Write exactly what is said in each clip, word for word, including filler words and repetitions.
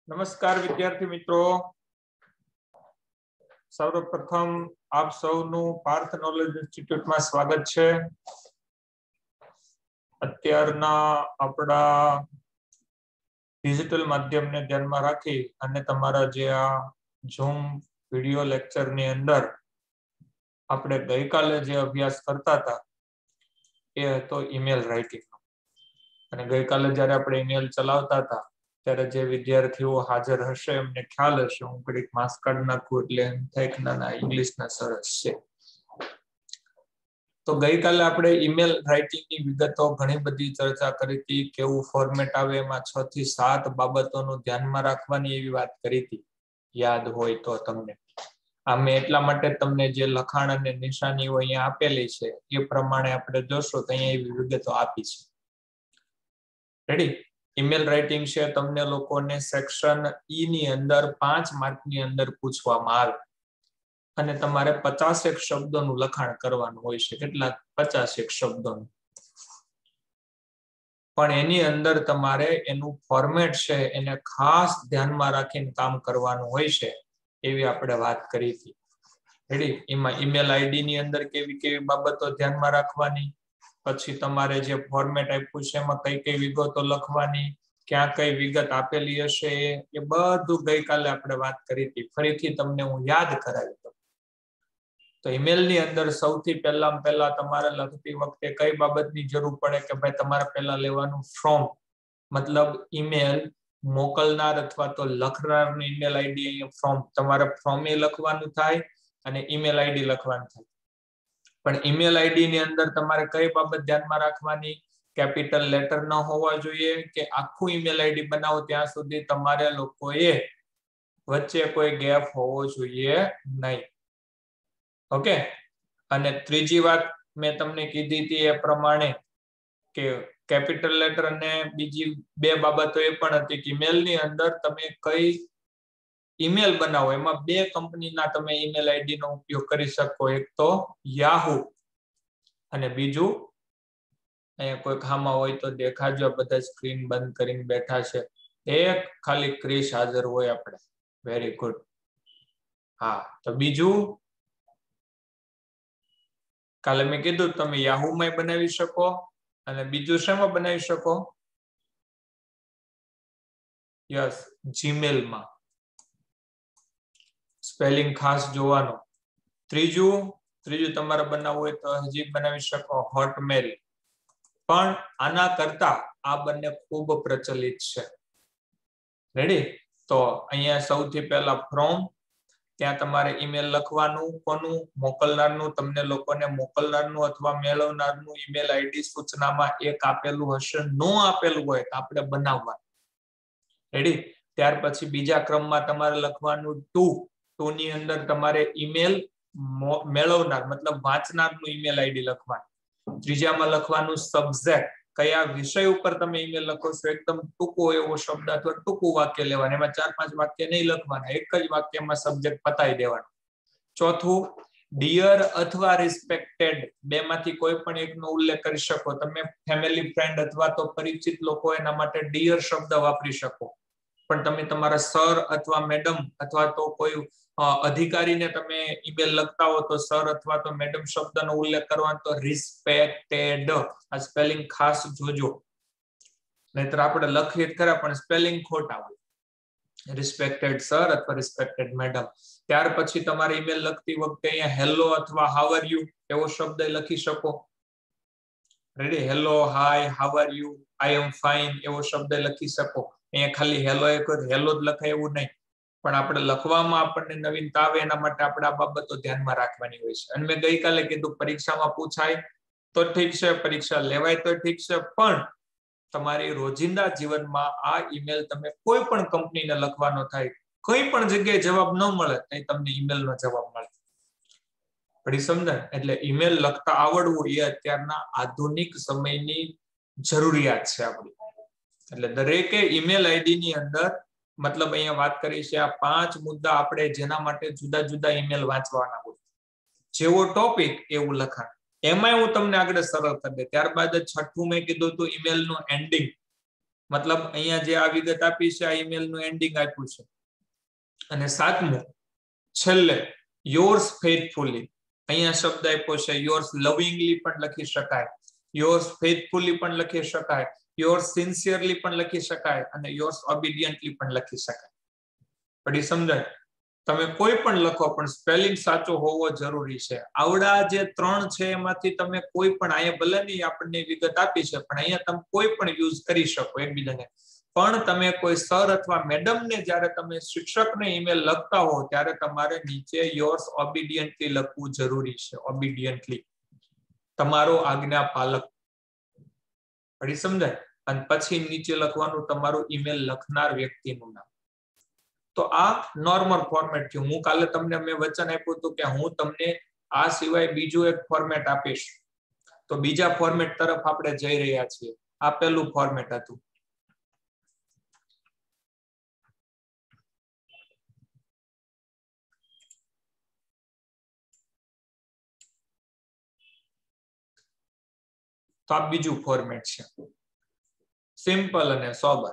નમસ્કાર વિદ્યાર્થી મિત્રો, સૌપ્રથમ આપ સૌનું પાર્થ નોલેજ ઇન્સ્ટિટ્યૂટમાં સ્વાગત છે। અત્યારના આપણા ડિજિટલ માધ્યમને ધ્યાનમાં રાખી અને તમારા જે આ ઝૂમ વિડિયો લેક્ચરની અંદર આપણે ગઈકાલે જે અભ્યાસ કરતા હતા એ હતો ઈમેલ રાઇટિંગનો। અને ગઈકાલે જ્યારે આપણે ઈમેલ ચલાવતા હતા ત્યારે જે વિદ્યાર્થીઓ હાજર હશે એમને ખ્યાલ હશે, હું ઘડીક માસ્ક કાઢી નાખું એટલે એમ થાય કે ના ના ઇંગ્લિશના સરસ છે। તો ગઈકાલે આપણે ઈમેલ રાઇટિંગની વિગતો ઘણી બધી ચર્ચા કરી હતી, કેવું ફોર્મેટ આવે, એમાં છ થી સાત બાબતોનું ધ્યાનમાં રાખવાની એવી વાત કરી હતી, યાદ હોય તો તમને। આમે એટલા માટે તમને જે લખાણ અને નિશાનીઓ અહીંયા આપેલી છે એ પ્રમાણે આપણે જોશો તો અહીંયા એવી વિગતો આપી છે। રેડી? ઈમેલ રાઇટિંગ છે તમને લોકોને સેક્શન ઈ ની અંદર પાંચ માર્કની અંદર પૂછવામાં આવે અને તમારે પચાસેક શબ્દોનું લખાણ કરવાનું હોય છે। કેટલા? પચાસેક શબ્દોનું। પણ એની અંદર તમારે એનું ફોર્મેટ છે એને ખાસ ધ્યાનમાં રાખીને કામ કરવાનું હોય છે, એવી આપણે વાત કરી હતી। રેડી? એમાં ઈમેલ આઈડી ની અંદર કેવી કેવી બાબતો ધ્યાનમાં રાખવાની, પછી તમારે જે ફોર્મેટ આપ્યું છે એમાં કઈ કઈ વિગતો લખવાની, ક્યાં કઈ વિગત આપેલી હશે એ બધું ગઈકાલે આપણે વાત કરી હતી। ફરીથી તમને હું યાદ કરાવી દઉં તો ઈમેલ ની અંદર સૌથી પહેલા પહેલા તમારે લખતી વખતે કઈ બાબતની જરૂર પડે કે ભાઈ તમારે પહેલા લેવાનું ફ્રોમ, મતલબ ઈમેલ મોકલનાર અથવા તો લખનારની ઈમેલ આઈડી, અહીંયા ફ્રોમ તમારે ફ્રોમ એ લખવાનું થાય અને ઈમેલ આઈડી લખવાનું થાય। પણ ઈમેલ આઈડી ની અંદર તમારે કઈ બાબત ધ્યાનમાં રાખવાની, કેપિટલ લેટર ન હોવા જોઈએ કે આખું ઈમેલ આઈડી બનાવો ત્યાં સુધી તમારે લોકોએ વચ્ચે કોઈ ગેપ હોવો જોઈએ નહીં। ઓકે? અને ત્રીજી વાત મેં તમને કીધી હતી એ પ્રમાણે કે કેપિટલ લેટર અને બીજી બે બાબતો એ પણ હતી કે ઈમેલ ની અંદર તમે કઈ ઈમેલ બનાવો એમાં બે કંપનીના તમે ઈમેલ આઈડી નો ઉપયોગ કરી શકો, એક તો યાહુ અને બીજું અહીંયા કોઈ ખામાં હોય તો દેખાજો, બધા સ્ક્રીન બંધ કરીને બેઠા છે, એક ખાલી ક્રિશ હાજર હોય આપણે, વેરી ગુડ। હા, તો બીજું કાલે મેં કીધું તમે યાહુમાં બનાવી શકો અને બીજું શેમાં બનાવી શકો? યસ, જીમેલમાં। સ્પેલિંગ ખાસ જોવાનો। ત્રીજું ત્રીજું તમારે બનાવવું હોય તો હજી બનાવી શકો હોટમેલ, પણ આના કરતા આ બંને ખૂબ પ્રચલિત છે। રેડી? તો અહીંયા સૌથી પહેલા ફ્રોમ, ત્યાં તમારે ઈમેલ લખવાનું, કોનું? મોકલનારનું। તમને લોકોને મોકલનારનું અથવા મેળવનારનું ઈમેલ આઈડી સૂચનામાં એક આપેલું હશે, નો આપેલું હોય તો આપણે બનાવવાનું। રેડી? ત્યાર પછી બીજા ક્રમમાં તમારે લખવાનું ટુ, ટુ ની અંદર તમારે ઈમેલ મેળવનાર મતલબ વાંચનારનું ઈમેલ આઈડી લખવાનું। ત્રીજામાં લખવાનું સબ્જેક્ટ, કયા વિષય ઉપર તમે ઈમેલ લખો છો, એકદમ ટૂંકો એવો શબ્દ અથવા ટૂંકું વાક્ય લેવાનું, એમાં ચાર પાંચ વાક્ય નહીં લખવાના, એક જ વાક્યમાં સબ્જેક્ટ પતાવી દેવાનું। ચોથું ડિયર અથવા રિસ્પેક્ટેડ, બે માંથી કોઈ પણ એકનો ઉલ્લેખ કરી શકો તમે। ફેમિલી, ફ્રેન્ડ અથવા તો પરિચિત લોકો એના માટે ડિયર શબ્દ વાપરી શકો, પણ તમે તમારા સર અથવા મેડમ અથવા તો કોઈ અધિકારીને તમે ઈમેલ લખતા હો તો સર અથવા તો મેડમ શબ્દનો ઉલ્લેખ કરવાનો તો રિસ્પેક્ટેડ। આ સ્પેલિંગ ખાસ જોજો, નહીતર આપણે લખીએ ખરા પણ સ્પેલિંગ ખોટા હોય। રિસ્પેક્ટેડ સર અથવા રિસ્પેક્ટેડ મેડમ। ત્યાર પછી તમારે ઈમેલ લખતી વખતે અહીંયા હેલો અથવા હાઉ આર યુ એવો શબ્દ લખી શકો। Ready? Hello, hi, how are you, I am fine એવો શબ્દ લખી શકો। અહીંયા ખાલી હેલો એક હેલો જ લખાય એવું નહીં, પણ આપણે લખવામાં આપણને નવીનતા આવે એના માટે આપણે આ બાબતો ધ્યાનમાં રાખવાની હોય છે। અને મેં ગઈકાલે કીધું પરીક્ષામાં પૂછાય તો ઠીક છે, પરીક્ષા લેવાય તો ઠીક છે, પણ તમારી રોજિંદા જીવનમાં આ ઈમેલ તમે કોઈ પણ કંપનીને લખવાનો થાય, કોઈ પણ જગ્યાએ જવાબ ન મળે તો તમને ઈમેલનો જવાબ મળે। પડી સમજાય? એટલે ઈમેલ લખતા આવડવું એ અત્યારના આધુનિક સમયની જરૂરિયાત છે આપણી। એટલે દરેકે ઈમેલ આઈડી ની અંદર મતલબ અહીંયા વાત કરી છે આ પાંચ મુદ્દા આપણે જેના માટે જુદા જુદા ઈમેલ વાંચવાના હોય, જેવો ટોપિક એવું લખાણ। એમાં હું તમને આગળ સરળ કરી દે। ત્યારબાદ છઠ્ઠું મેં કીધું હતું ઈમેલ નું એન્ડિંગ, મતલબ અહીંયા જે આ વિગત આપી છે આ ઈમેલ નું એન્ડિંગ આપ્યું છે. અને સાતમું છેલ્લે યોર્સ ફેithfully, અહીંયા શબ્દ આપ્યો છે યોર્સ લવિંગલી પણ લખી શકાય, યોર્સ ફેithfully પણ લખી શકાય, યોર્સ સિન્સિયરલી પણ લખી શકાય અને યોર્સ ઓબિડિયન્ટલી પણ લખી શકાય. પડી સમજાય? તમે કોઈ પણ લખો પણ સ્પેલિંગ સાચો હોવો જરૂરી છે. આવડા જે ત્રણ છે એમાંથી તમે કોઈ પણ, અહીંયા ભલે નહીં આપણને વિગત આપી છે પણ અહીંયા તમે કોઈ પણ યુઝ કરી શકો એકબીજાને. પણ તમે કોઈ સર અથવા મેડમ ને જ્યારે તમે શિક્ષકને ઈમેલ લખતા હો ત્યારે તમારે નીચે યોર્સ ઓબિડિયન્ટલી લખવું જરૂરી છે. ઓબિડિયન્ટલી, તમારો આજ્ઞા પાલક. પડી સમજાય? અને પછી નીચે લખવાનું તમારું ઈમેલ લખનાર વ્યક્તિનું નામ. તો આ નોર્મલ ફોર્મેટ છે. હું કાલે તમને મેં વચન આપ્યું હતું કે હું તમને આ સિવાય બીજું એક ફોર્મેટ આપીશ, તો બીજા ફોર્મેટ તરફ આપણે જઈ રહ્યા છીએ. આ પહેલું ફોર્મેટ હતું. તો આ બીજું ફોર્મેટ છે, સિમ્પલ અને સોબર.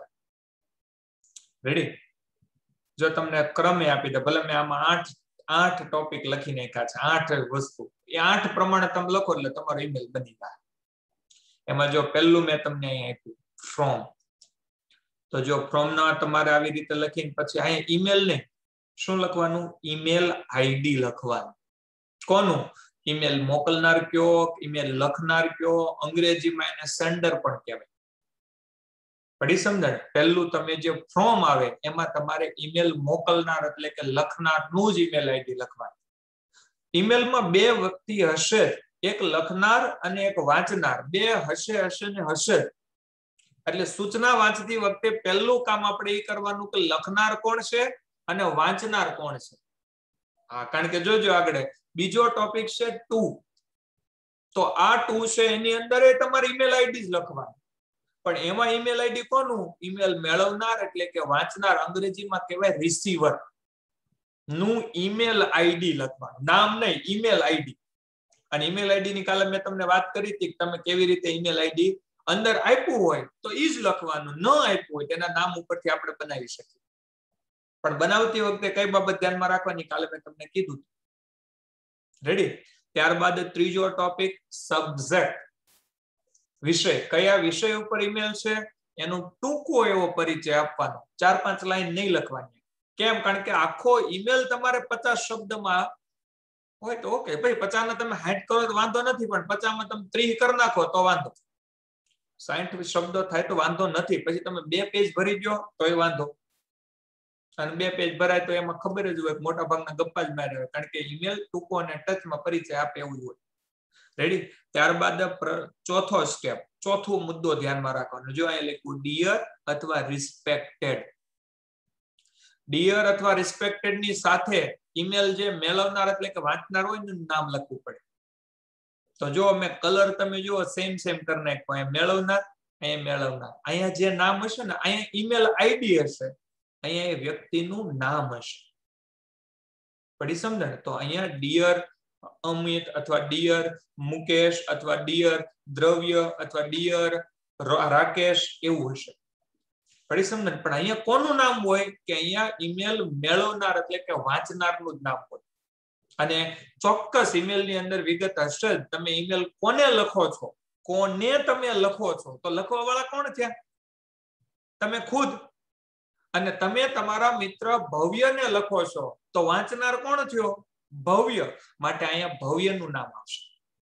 રેડી? જો તમને ક્રમે આપી દે, ભલે મેં આમાં આઠ આઠ ટોપિક લખી નાખ્યા છે, આઠ વસ્તુ, એ આઠ પ્રમાણે તમે લખો એટલે તમારો ઈમેલ બની જાય. એમાં જો પહેલું મેં તમને અહીં આપ્યું ફ્રોમ, તો જો ફ્રોમ ના તમારે આવી રીતે લખીને પછી અહીંયા ઈમેલ ને શું લખવાનું? ઈમેલ આઈડી લખવાનું. કોનું? ઈમેલ મોકલનાર કયો, ઈમેલ લખનાર કયો, અંગ્રેજીમાં એને સેન્ડર પણ કહેવાય. પડી સમજાય? પહેલું તમે જે ફ્રોમ આવે એમાં તમારે ઈમેલ મોકલનાર એટલે કે લખનારનું જ ઈમેલ આઈડી લખવાનું. ઈમેલમાં બે વ્યક્તિ હશે, એક લખનાર અને એક વાંચનાર. બે હશે હશે ને હશે. એટલે સૂચના વાંચતી વખતે પહેલું કામ આપણે એ કરવાનું કે લખનાર કોણ છે અને વાંચનાર કોણ છે. હા, કારણ કે જોજો આગળ બીજો ટોપિક છે ટુ. તો આ ટુ છે એની અંદર તમારે ઈમેલ આઈડી જ લખવાનું. પણ એમાં ઈમેલ આઈડી કોનું? ઈમેલ મેળવનાર એટલે કે વાંચનાર, અંગ્રેજીમાં કહેવાય રિસીવર નું ઈમેલ આઈડી લખવાનું. નામ નહીં, ઈમેલ આઈડી. અને ઈમેલ આઈડી ની કાલે મેં તમને વાત કરી હતી કે તમે કેવી રીતે ઈમેલ આઈડી અંદર આપ્યું હોય તો ઈ જ લખવાનું, ન આપ્યું હોય તેના નામ ઉપરથી આપણે બનાવી શકીએ. પણ બનાવતી વખતે કઈ બાબત ધ્યાનમાં રાખવાની કાલે મેં તમને કીધું. રેડી? ત્યારબાદ ત્રીજો ટોપિક સબ્જેક્ટ, વિષય. કયા વિષય ઉપર ઈમેલ છે એનો ટૂંકો એવો પરિચય આપવાનો. ચાર પાંચ લાઈન નહીં લખવાની. કેમ? કારણ કે આખો ઈમેલ તમારે પચાસ શબ્દમાં હોય તો ઓકે ભાઈ, પચાસ ને તમે સાઠ કરો તો વાંધો નથી, પણ પચાસ માં તમે ત્રીસ કરી નાખો તો વાંધો. સાઠ શબ્દો થાય તો વાંધો નથી, પછી તમે બે પેજ ભરી ગયો તોય વાંધો. અને બે પેજ ભરાય તો એમાં ખબર જ હોય મોટા ભાગના ગપ્પા જ માર્યા હોય, કારણ કે ઈમેલ ટૂંકો અને ટચમાં પરિચય આપે એવું હોય. રેડી? ત્યારબાદ ચોથો સ્ટેપ, ચોથો મુદ્દો ધ્યાનમાં રાખવાનો. જો અહીંયા લખ્યું ડિયર અથવા રિસ્પેક્ટેડ. ડિયર અથવા રિસ્પેક્ટેડ ની સાથે ઈમેલ જે મેળવનાર એટલે કે વાંચનાર હોય ને નામ લખવું પડે. તો જો મેં કલર તમે જુઓ સેમ સેમ કરી નાખો. અહીંયા મેળવનાર, અહીંયા મેળવનાર. અહીંયા જે નામ હશે ને અહીંયા ઈમેલ આઈડી હશે, અહીંયા એ વ્યક્તિનું નામ હશે. પડી સમજાય? તો અહીંયા ડિયર અમિત અથવા ડિયર મુકેશ અથવા ડિયર દ્રવ્ય અથવા ડિયર રાકેશ એવું હશે. પડી સમજાય? પણ અહીંયા કોનું નામ હોય કે અહીંયા ઈમેલ મેળવનાર એટલે કે વાંચનારનું જ નામ હોય. અને ચોક્કસ ઈમેલ ની અંદર વિગત હશે જ. તમે ઈમેલ કોને લખો છો, કોને તમે લખો છો, તો લખવા વાળા કોણ છે? તમે ખુદ. અને તમે તમારા મિત્ર ભવ્યને લખો છો તો વાંચનાર કોણ થયો? ભવ્ય. માટે અહીંયા ભવ્યનું નામ આવશે.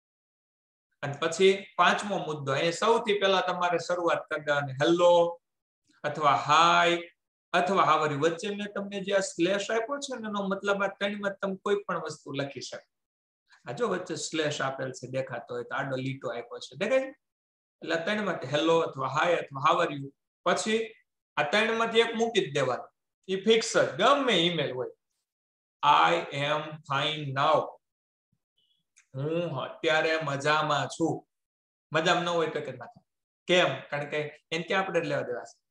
અને પછી પાંચમો મુદ્દો, અહીંયા સૌથી પહેલા તમારે શરૂઆત કરી દેવાની હેલો અથવા હાય અથવા હાવરી. વચ્ચે મેં તમને જે આ સ્લેશ આપ્યો છે ને એનો મતલબ આ ત્રણમાં તમે કોઈ પણ વસ્તુ લખી શકો. આ જો વચ્ચે સ્લેશ આપેલ છે દેખાતો હોય તો આડો લીટો આપ્યો છે, દેખાય? એટલે ત્રણમાં હેલો અથવા હાય અથવા હાવરી. પછી આ ત્રણ માંથી એક મૂકી જ દેવાનું. એ ફિક્સ જ, ગમે ઈમેલ હોય. I am fine now. હું અત્યારે મજામાં છું. મજામાં ન હોય તો કે ના. કેમ? કારણ કે એને ક્યાં આપણે લેવા દેવા છે.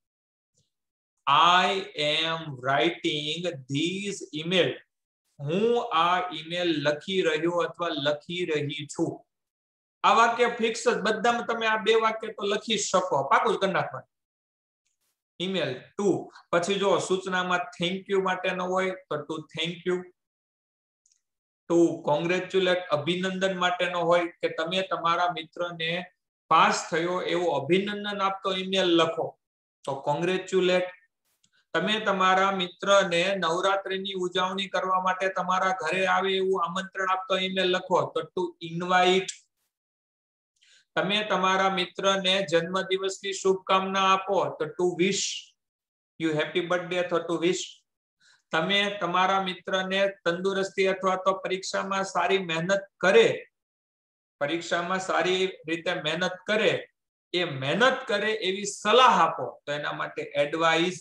I am writing these email. હું આ ઈમેલ લખી રહ્યો અથવા લખી રહી છું. આ વાક્ય ફિક્સ જ. બધામાં તમે આ બે વાક્ય તો લખી શકો. પાકું જ કરી નાખવાનું. Email to. પછી જો સૂચનામાં થેન્ક યુ માટેનો હોય તો to thank you. To congratulate અભિનંદન માટેનો હોય કે તમે તમારા મિત્રને પાસ થયો એવું અભિનંદન આપતો ઈમેલ લખો તો કોંગ્રેચ્યુલેટ. તમે તમારા મિત્રને નવરાત્રીની ઉજવણી કરવા માટે તમારા ઘરે આવે એવું આમંત્રણ આપતો ઈમેલ લખો તો ટુ ઇન્વાઇટ. તમે તમારા મિત્રને જન્મદિવસની શુભકામના આપો તો to wish you happy birthday અથવા ટુ વિશ. તમે તમારા મિત્રને તંદુરસ્તી અથવા તો પરીક્ષામાં સારી મહેનત કરે પરીક્ષામાં સારી રીતે મહેનત કરે એ મહેનત કરે એવી સલાહ આપો તો એના માટે એડવાઇસ.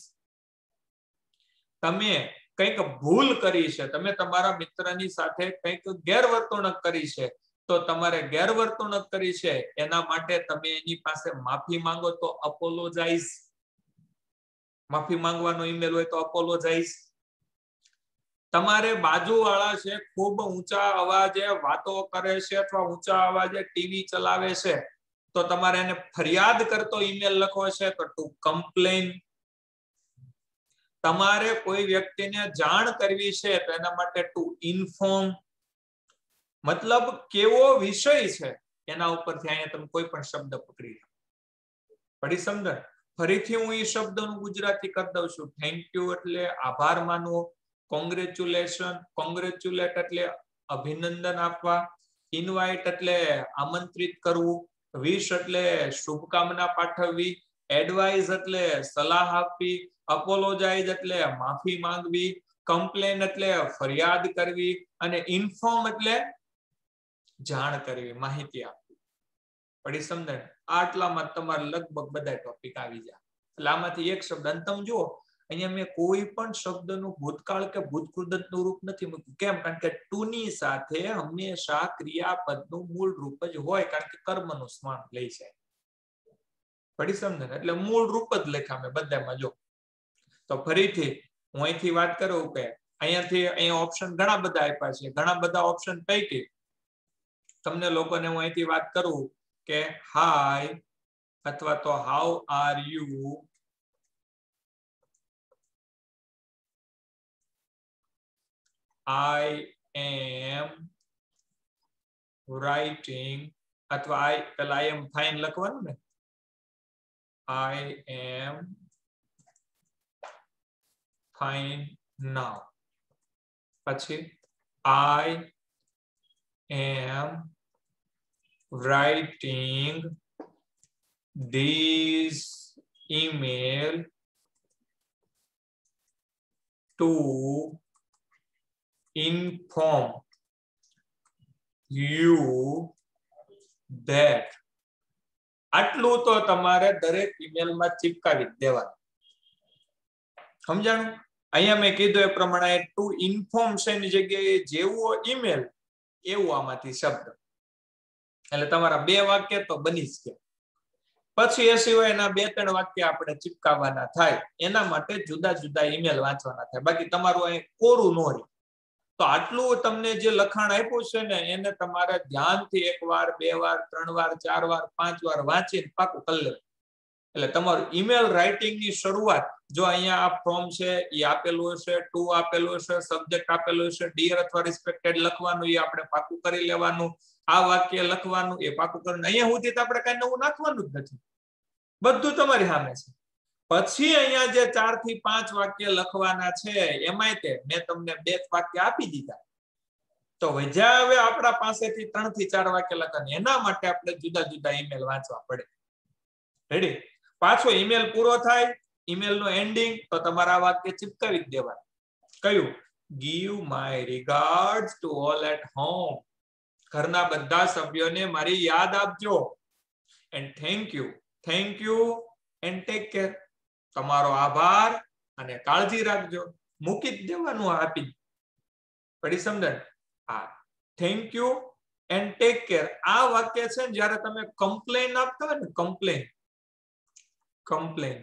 તમે કંઈક ભૂલ કરી છે, તમે તમારા મિત્રની સાથે કંઈક ગેરવર્તણૂક કરી છે તો તમારે ગેરવર્તણૂક કરી છે એના માટે તમે એની પાસે માફી માંગો તો અપોલોજાઇઝ. માફી માંગવાનો ઈમેલ હોય તો અપોલોજાઇઝ. તમારે બાજુવાળા છે ખૂબ ઊંચા અવાજે વાતો કરે છે અથવા ઊંચા અવાજે ટીવી ચલાવે છે તો તમારે એને ફરિયાદ કરતો ઈમેલ લખવો છે તો ટુ કમ્પ્લેન. તમારે કોઈ વ્યક્તિને જાણ કરવી છે તો એના માટે ટુ ઇન્ફોર્મ. મતલબ કેવો વિષય છે એના ઉપરથી અહીંયા તમે કોઈ પણ શબ્દ પકડી લો. પડી સમજણ? ફરીથી હું એ શબ્દનું ગુજરાતી કરી દઉં છું. થેન્ક યુ એટલે આભાર માનવો. કોંગ્રેચ્યુલેશન કોંગ્રેચ્યુલેટ એટલે અભિનંદન આપવા. ઇનવાઇટ એટલે આમંત્રિત કરવું. વિશ એટલે શુભકામના પાઠવવી. એડવાઇસ એટલે સલાહ આપવી. અપોલોજાઇઝ એટલે માફી માંગવી. કમ્પ્લેન એટલે ફરિયાદ કરવી અને ઇન્ફોર્મ એટલે જાણ કરવી, માહિતી આપવી. પડી સમજણ? આટલામાં તમારે લગભગ બધા ટોપિક આવી જાય. એટલે આમાંથી એક શબ્દ અને તમે જુઓ અહીંયા મેં કોઈ પણ શબ્દનું ભૂતકાળ કે ભૂતકૃદંતનું રૂપ નથી મૂક્યું. કેમ? કારણ કે ટુ ની સાથે હંમેશા ક્રિયાપદનું મૂળ રૂપ જ હોય કારણ કે કર્મનું સ્મરણ લે છે. પડી સમજણ? એટલે મૂળ રૂપ જ લખ્યા મેં બધામાં. જો તો ફરીથી હું અહીંથી વાત કરું કે અહીંયાથી અહીંયા ઓપ્શન ઘણા બધા આપ્યા છે. ઘણા બધા ઓપ્શન પૈકી તમને લોકોને હું અહીંથી વાત કરું કે હાય અથવા તો how are you, I am writing અથવા I પેલા I am fine લખવાનું ને. I am fine now. પછી I am writing this email to inform you that. આટલું તો તમારે દરેક ઈમેલમાં ચિપકાવી દેવાનું. સમજાણું? અહીંયા મેં કીધું એ પ્રમાણે ટુ ઇન્ફોર્મ છે ની જગ્યાએ જેવો ઈમેલ એવું આમાંથી શબ્દ. એટલે તમારા બે વાક્ય તો બની જ ગયા. પછી એ સિવાયના બે ત્રણ વાક્ય આપણે ચિપકાવવાના થાય એના માટે જુદા જુદા ઈમેલ વાંચવાના થાય. બાકી તમારું અહીં કોરું ન રહે. તો આટલું તમને જે લખાણ આપ્યું છે ને એને તમારે ધ્યાનથી એક વાર, બે વાર, ત્રણ વાર, ચાર વાર, પાંચ વાર વાંચીને પાકું કરી લેવું. એટલે તમારું ઈમેલ રાઇટિંગની શરૂઆત જો અહીંયા આ ફોર્મ છે એ આપેલું હશે, ટુ આપેલું હશે, સબ્જેક્ટ આપેલું હશે, ડિયર અથવા રિસ્પેક્ટેડ લખવાનું એ આપણે પાકું કરી લેવાનું. આ વાક્ય લખવાનું એ પાકું કરવાનું. અહીંયા સુધી તો આપણે કઈ નવું નાખવાનું જ નથી. બધું તમારી સામે છે. પછી અહીંયા જે ચાર થી પાંચ વાક્ય લખવાના છે એમાંય તે મેં તમને બે વાક્ય આપી દીધા તો વજ્યા હવે આપણા પાસેથી ત્રણ થી ચાર વાક્ય લખવાના. એના માટે આપણે જુદા જુદા ઈમેલ વાંચવા પડે. રેડી? પાછો ઈમેલ પૂરો થાય, ઈમેલ નો એન્ડિંગ તો તમારા વાક્ય ચિપકાવી દેવા. કયું? Give my regards to all at home. ઘરના બધા સભ્યોને મારી યાદ આપજો. And thank you. Thank you and take care. તમારો આભાર અને કાળજી રાખજો. મૂકી જ દેવાનું આપી. પડી સમજણ? હા. Thank you and take care. આ વાક્ય છે ને જ્યારે તમે કમ્પ્લેન આપતા હોય ને, કમ્પ્લેન કમ્પ્લેન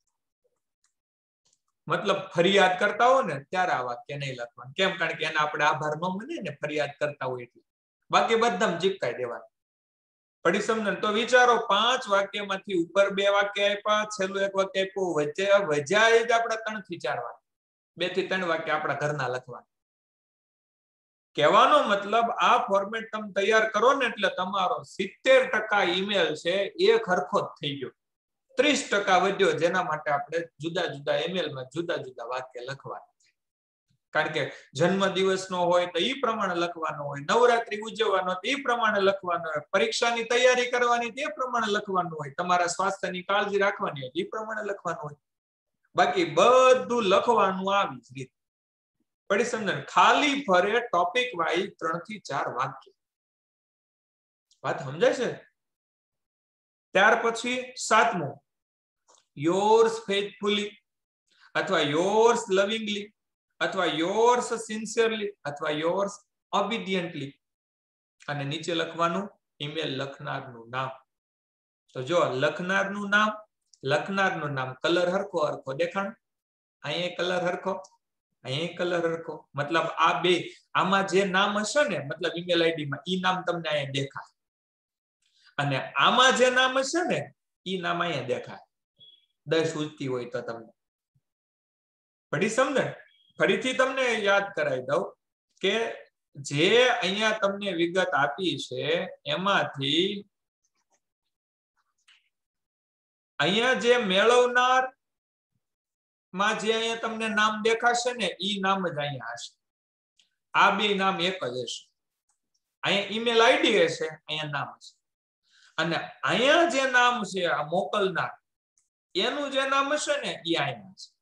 મતલબ ફરિયાદ કરતા હો ને ત્યારે આ વાક્ય નહીં લખવાનું. કેમ? કારણ કે એને આપણે આભાર ન માને ને ફરિયાદ કરતા હોય એટલે. બાકી બધામાં ચીપકાઈ દેવાનું. પડી સમજણ? તો વિચારો, પાંચ વાક્યમાંથી ઉપર બે વાક્ય આપ્યા, છેલ્લું એક વાક્ય આપ્યું, વચ્ચે વજ્યા જ આપણા ત્રણ થી ચાર વાક્ય, બે થી ત્રણ વાક્ય આપણા ઘરના લખવાના. કહેવાનો મતલબ આ ફોર્મેટ તમે તૈયાર કરો ને એટલે તમારો સિત્તેર ટકા ઈમેલ છે એ ખરખો જ થઈ ગયો. ત્રીસ ટકા વધ્યો, જેના માટે આપણે જુદા જુદા ઈમેલમાં જુદા જુદા વાક્ય લખવાના. કારણ કે જન્મ દિવસનો હોય તો એ પ્રમાણે લખવાનો હોય, નવરાત્રી ઉજવવાનો તો એ પ્રમાણે લખવાનો હોય, પરીક્ષાની તૈયારી કરવાની તે પ્રમાણે લખવાનું હોય, તમારા સ્વાસ્થ્યની કાળજી રાખવાની હોય એ પ્રમાણે લખવાનું હોય. બાકી બધું લખવાનું આવી જ રીતે. પડી સમજણ? ખાલી ફરે ટોપિક વાઇઝ ત્રણ થી ચાર વાક્ય. વાત સમજાય છે? ત્યાર પછી સાતમું, યોર્સ ફેથફુલી અથવા યોર્સ લવિંગલી અથવા યોર્સ સિન્સિયરલી અથવા યોર્સ ઓબિડિયન્ટલી. અને નીચે લખવાનું ઈમેલ લખનારનું નામ. તો જો લખનારનું નામ, લખનારનું નામ કલર હરખો હરખો દેખાણ, અહીંયા કલર હરખો, અહીંયા કલર હરખો. મતલબ આ બે, આમાં જે નામ હશે ને, મતલબ ઈમેલ આઈડીમાં ઈ નામ તમને અહીંયા દેખાય, અને આમાં જે નામ હશે ને ઈ નામ અહીંયા દેખાય. દસ ઉચતી હોય તો તમને પડી સમજણ? ફરીથી તમને યાદ કરાવી દઉં કે જે અહીંયા તમને વિગત આપી છે એમાંથી અહીંયા જે મેળવનાર માં જે અહીંયા તમને નામ દેખાશે ને ઈ નામ જ અહીંયા હશે. આ બે નામ એક જ હશે. અહીંયા ઈમેલ આઈડી હશે, અહીંયા નામ હશે. અને અહીંયા જે નામ છે આ મોકલનાર, એનું જે નામ હશે ને એ અહીંયા છે.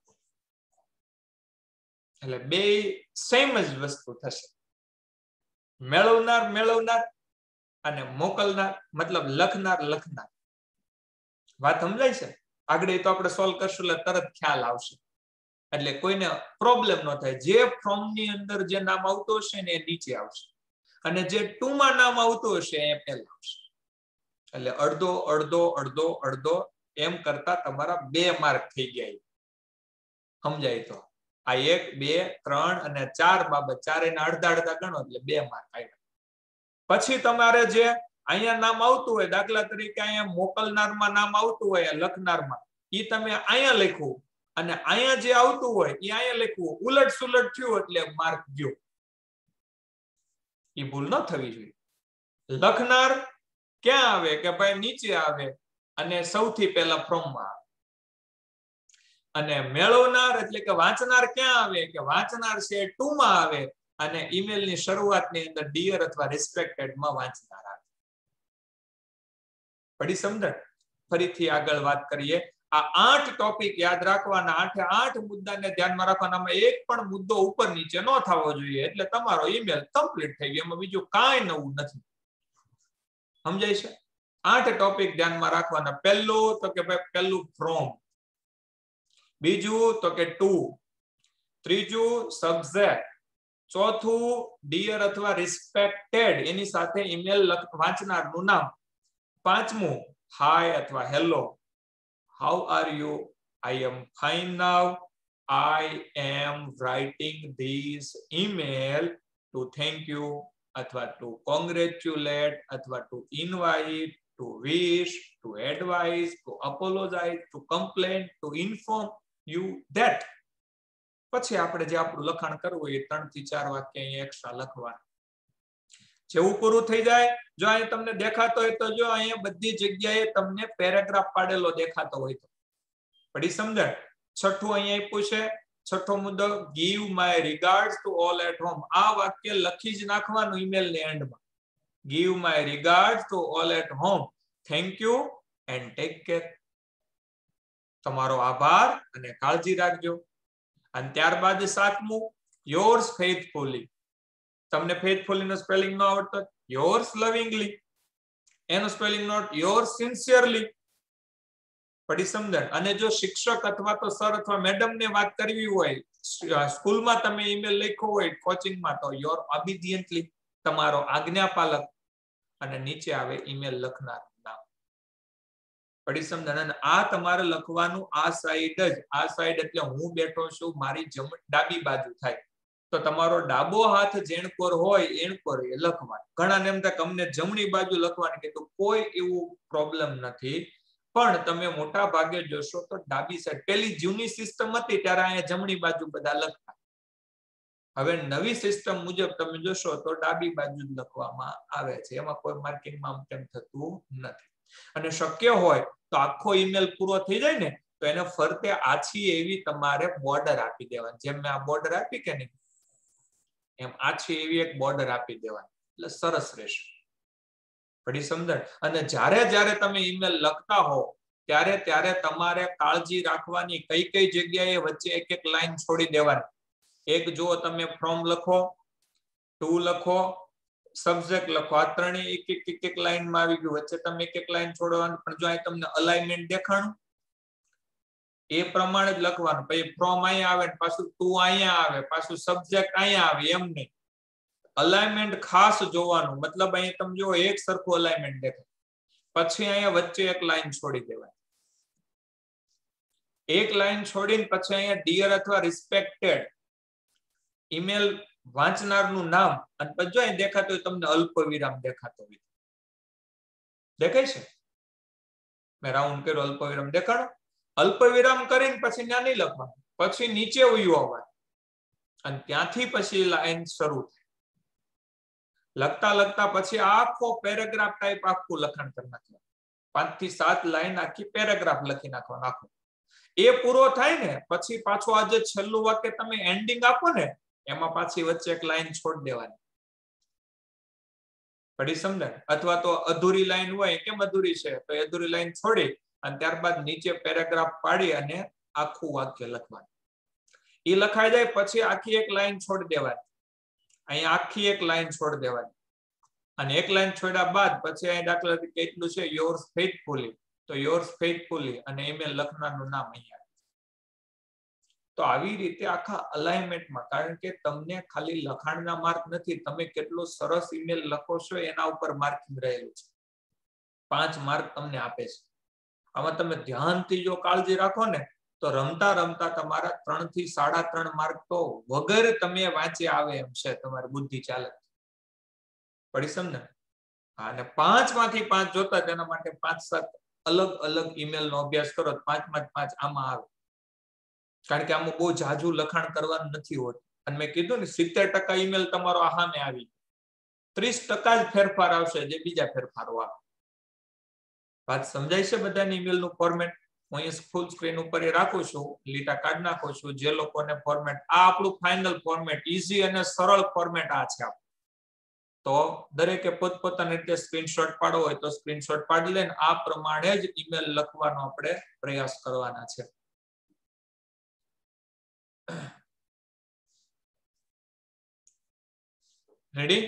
એટલે બે સેમ જ વસ્તુ થશે. મેળવનાર મેળવનાર અને મોકલનાર મતલબ લખનાર લખનાર. વાત સમજાય છે? આગળ તો આપણે સોલ્વ કરશું એટલે તરત ખ્યાલ આવશે, એટલે કોઈને પ્રોબ્લેમ ન થાય. જે ફોર્મ ની અંદર જે નામ આવતું હશે ને એ નીચે આવશે, અને જે ટુ માં નામ આવતું હશે એ પહેલા આવશે. એટલે અડધો અડધો અડધો અડધો એમ કરતા તમારા બે માર્ક થઈ ગયા. સમજાય તો? આ એક, બે, ત્રણ અને ચાર બાબત, ચાર એના અડધા અડધા ગણો એટલે બે માર્ક આવ્યા. પછી તમારે જે અહીંયા નામ આવતું હોય, દાખલા તરીકે અહીંયા મોકલનારમાં નામ આવતું હોય, લખનારમાં ઈ તમે અહીંયા લખવું, અને અહીંયા જે આવતું હોય એ અહીંયા લખવું. ઉલટ સુલટ થયું એટલે માર્ક ગયો. એ ભૂલ ન થવી જોઈએ. લખનાર ક્યાં આવે કે ભાઈ નીચે આવે અને સૌથી પહેલા ફોર્મમાં આવે. અને મેળવનાર એટલે કે વાંચનાર ક્યાં આવે કે વાંચનાર છે ટુ માં આવે અને ઈમેલ ની શરૂઆતની અંદર ડિયર અથવા રિસ્પેક્ટેડ માં વાંચનાર આવે. પડી સમજણ? ફરીથી આગળ વાત કરીએ. આ આઠ ટોપિક યાદ રાખવાના, આઠે આઠ મુદ્દાને ધ્યાનમાં રાખવાના. એક પણ મુદ્દો ઉપર નીચે ન થવો જોઈએ, એટલે તમારો ઈમેલ કમ્પ્લીટ થઈ ગયો. એમાં બીજું કાંઈ નવું નથી. સમજાય છે? આઠ ટોપિક ધ્યાનમાં રાખવાના. પહેલું તો કે ભાઈ પહેલું ફ્રોમ, બીજું તો કે ટુ, ત્રીજું સબ્જેક્ટ, ચોથું ડિયર અથવા રિસ્પેક્ટેડ એની સાથે ઈમેલ વાંચનારનું નામ, પાંચમું હાય અથવા hello, how are you, I am fine now, I am writing this email to thank you અથવા ટુ કોંગ્રેચ્યુલેટ અથવા to invite, to wish, to advise, to apologise, to complain, to inform you that. પછી આપણે જે આપણું લખાણ કરવું એ ત્રણ થી ચાર વાક્ય અહીંયા એક્સ્ટ્રા લખવાના. જેવું પૂરું થઈ જાય, જો અહીંયા તમને દેખાતો હોય તો જો અહીંયા બધી જગ્યાએ તમને પેરેગ્રાફ પાડેલો દેખાતો હોય તો પડી સમજણ? છઠ્ઠું અહીંયા આપ્યું છે, છઠ્ઠો મુદ્દો give my regards to all at home. આ વાક્ય લખી જ નાખવાનું ઈમેલ ની એન્ડમાં. Give my regards to all at home, thank you and take care. તમારો આભાર અને કાળજી રાખજો. અને ત્યારબાદ સાતમું યોર્સ ફેથફુલી. તમને ફેથફુલી નો સ્પેલિંગ ન આવડતો, યોર્સ લવિંગલી. એનો સ્પેલિંગ નોટ યોર્સ સિન્સિયરલી. પડી સમજણ? અને જો શિક્ષક અથવા તો સર અથવા મેડમ ને વાત કરવી હોય, સ્કૂલમાં તમે ઈમેલ લખ્યો હોય, કોચિંગમાં, તો યોર ઓબિડિયન્ટલી, તમારો આજ્ઞાપાલક. અને નીચે આવે ઈમેલ લખનાર નામ. પડી સમજણ? અને આ તમારે લખવાનું આ સાઈડ જ. આ સાઈડ એટલે હું બેઠો છું, મારી ડાબી બાજુ થાય. તો તમારો ડાબો હાથ જેણકોર હોય એણકોર એ લખવાનું. ઘણાને એમ થાય અમને જમણી બાજુ લખવાનું કીધું, કોઈ એવું પ્રોબ્લેમ નથી, પણ તમે મોટા ભાગે જોશો તો ડાબી સાઈડ, પેલી જૂની સિસ્ટમ હતી ત્યારે અહીંયા જમણી બાજુ બધા લખતા. હવે નવી સિસ્ટમ મુજબ તમે જોશો તો ડાબી બાજુ જ લખવામાં આવે છે, એમાં કોઈ માર્કિંગમાં તેમ થતું નથી. અને શક્ય હોય તો આખો ઈમેલ પૂરો થઈ જાય ને તો એને ફરતે આછી એવી તમારે બોર્ડર આપી દેવાની. જેમ મેં આ બોર્ડર આપી કે નહીં, એમ આછી એવી એક બોર્ડર આપી દેવાની, એટલે સરસ રહેશે. પડી સમજણ? અને જ્યારે જ્યારે તમે ઈમેલ લખતા હો ત્યારે ત્યારે તમારે કાળજી રાખવાની કઈ કઈ જગ્યાએ વચ્ચે એક એક લાઈન છોડી દેવાની. એક જો તમે ફ્રોમ લખો, ટુ લખો, સબ્જેક્ટ લખો, આ ત્રણેય એક એક એક એક લાઈનમાં આવી ગયું, વચ્ચે તમે એક એક લાઈન છોડવાનું. પણ જો અહીં તમને અલાઇનમેન્ટ દેખાણું એ પ્રમાણે જ લખવાનું. પછી ફ્રોમ અહીંયા આવે, પાછું ટુ અહીંયા આવે, પાછું સબ્જેક્ટ અહીંયા આવે, એમ નહીં. અલાઇનમેન્ટ ખાસ જોવાનું. મતલબ અહીંયા તમે જો એક સરખું અલાઇનમેન્ટ દેખાય, પછી અહીંયા વચ્ચે એક લાઈન છોડી દેવાય. એક લાઈન છોડીને પછી અહીંયા ડિયર અથવા રિસ્પેક્ટેડ ઈમેલ વાંચનારનું નામ, અને પછી જો અહીં દેખાતો હોય તમને અલ્પ વિરામ દેખાતો હોય, દેખાય છે? મેં રાઉન્ડ કર્યો, અલ્પ વિરામ દેખાડો. અલ્પ વિરામ કરીને પછી ત્યાં નહીં લખવાનું, પછી નીચે ઉયું આવવાનું અને ત્યાંથી પછી લાઈન શરૂ થાય. લખતા લખતા પછી આખો પેરેગ્રાફ ટાઈપ આખું લખાણ કરી નાખવાનું. પાંચ થી સાત લાઈન આખી પેરેગ્રાફ લખી નાખવાનું આખું. એ પૂરો થાય ને પછી પાછું આ જે છેલ્લું વાક્ય તમે એન્ડિંગ આપો ને એમાં પાછી વચ્ચે એક લાઈન છોડી દેવાની. પડી સમજણ? અથવા તો અધૂરી લાઈન હોય, કેમ અધૂરી છે તો અધૂરી લાઈન છોડી અને ત્યારબાદ નીચે પેરેગ્રાફ પાડી અને આખું વાક્ય લખવાનું. એ લખાઈ જાય પછી આખી એક લાઈન છોડી દેવાની, અહીંયા આખી એક લાઈન છોડી દેવાની. અને એક લાઈન છોડ્યા બાદ પછી અહીં દાખલા તરીકે કેટલું છે, યોર્સ ફેithfully, તો યોર્સ ફેithfully અને ઈમેલ લખનારનું નામ અહીંયા. તો આવી રીતે આખા અલાઇનમેન્ટમાં, કારણ કે તમને ખાલી લખાણના માર્ક નથી, તમે કેટલો સરસ ઈમેલ લખો છો એના ઉપર માર્કિંગ રહેલું છે. પાંચ માર્ક તમને આપે છે. આમાં તમે ધ્યાનથી જો કાળજી રાખો ને તો રમતા રમતા તમારા ત્રણ થી સાડા ત્રણ માર્ક તો વગર તમે વાંચી આવે એમ છે, તમારી બુદ્ધિ ચાલે. પડી સમજણ? અને પાંચ માંથી પાંચ જોતા તેના માટે પાંચ સાત અલગ અલગ ઈમેલ નો અભ્યાસ કરો, પાંચ માં પાંચ આમાં આવે. કારણ કે આમાં બહુ જાજુ લખાણ કરવાનું નથી હોતું. અને મેં કીધું ને સિત્તેર ટકા ઈમેલ તમારો આહાને આવી, ત્રીસ ટકા જ ફેરફાર આવશે જે બીજા ફેરફારો આવે. વાત સમજાય છે બધાની? ઈમેલ નું ફોર્મેટ હું અહીં ફૂલ સ્ક્રીન ઉપર એ રાખું છું, લીટા કાઢ નાખું છું. જે લોકોને ફોર્મેટ, આ આપણું ફાઇનલ ફોર્મેટ, ઈઝી અને સરળ ફોર્મેટ આ છે. તો દરેકે પોતપોતાની રીતે સ્ક્રીનશોટ પાડવો હોય તો સ્ક્રીનશોટ પાડી લઈને આ પ્રમાણે જ ઈમેલ લખવાનો આપણે પ્રયાસ કરવાના છે. રેડી?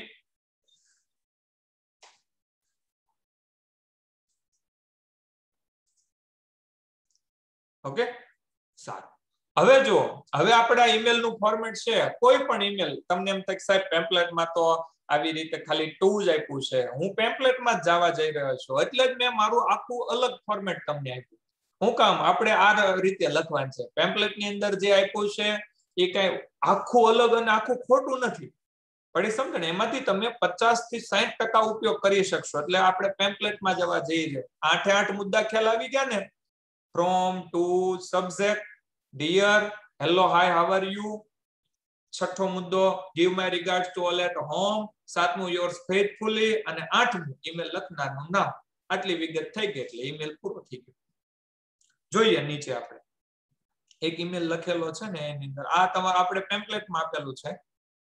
ઓકે, સારું. હવે જો હવે આપણે આ ઈમેલ નું ફોર્મેટ છે, કોઈ પણ ઈમેલ તમને એમ થાય સાહેબ પેમ્પલેટમાં તો આવી રીતે ખાલી ટુ જ આપ્યું છે, હું પેમ્પલેટમાં જ જવા જઈ રહ્યો છું, એટલે જ મેં મારું આખું અલગ ફોર્મેટ તમને આપ્યું. હું કામ? આપણે આ રીતે લખવાનું છે. પેમ્પલેટ ની અંદર જે આપ્યું છે એ કઈ આખું અલગ અને આખું ખોટું નથી. પડી સમજણ? એમાંથી તમે પચાસ થી સાહીઠ ટકા ઉપયોગ કરી શકશો. એટલે આપણે પેમ્પલેટમાં જવા જઈ રહ્યા. આઠે આઠ મુદ્દા ખ્યાલ આવી ગયા ને? From, to, subject, dear, hello, hi, how are you. છઠ્ઠો મુદ્દો give my regards to all at home. સાતમું યોર્સ ફેithfully. અને આઠમું ઈમેલ લખનારનું નામ. આટલી વિગત થઈ ગઈ એટલે ઈમેલ પૂરો થઈ ગયો. જોઈએ નીચે આપણે એક ઈમેલ લખેલો છે ને એની અંદર આ તમારે આપણે પેમ્પલેટમાં આપેલું છે.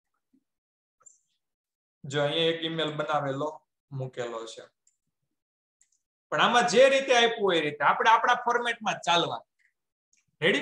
જો અહીંયા એક ઈમેલ બનાવેલો મૂકેલો છે, પણ આમાં જે રીતે આપ્યું એ રીતે આપણે આપણા ફોર્મેટમાં ચાલવા. રેડી?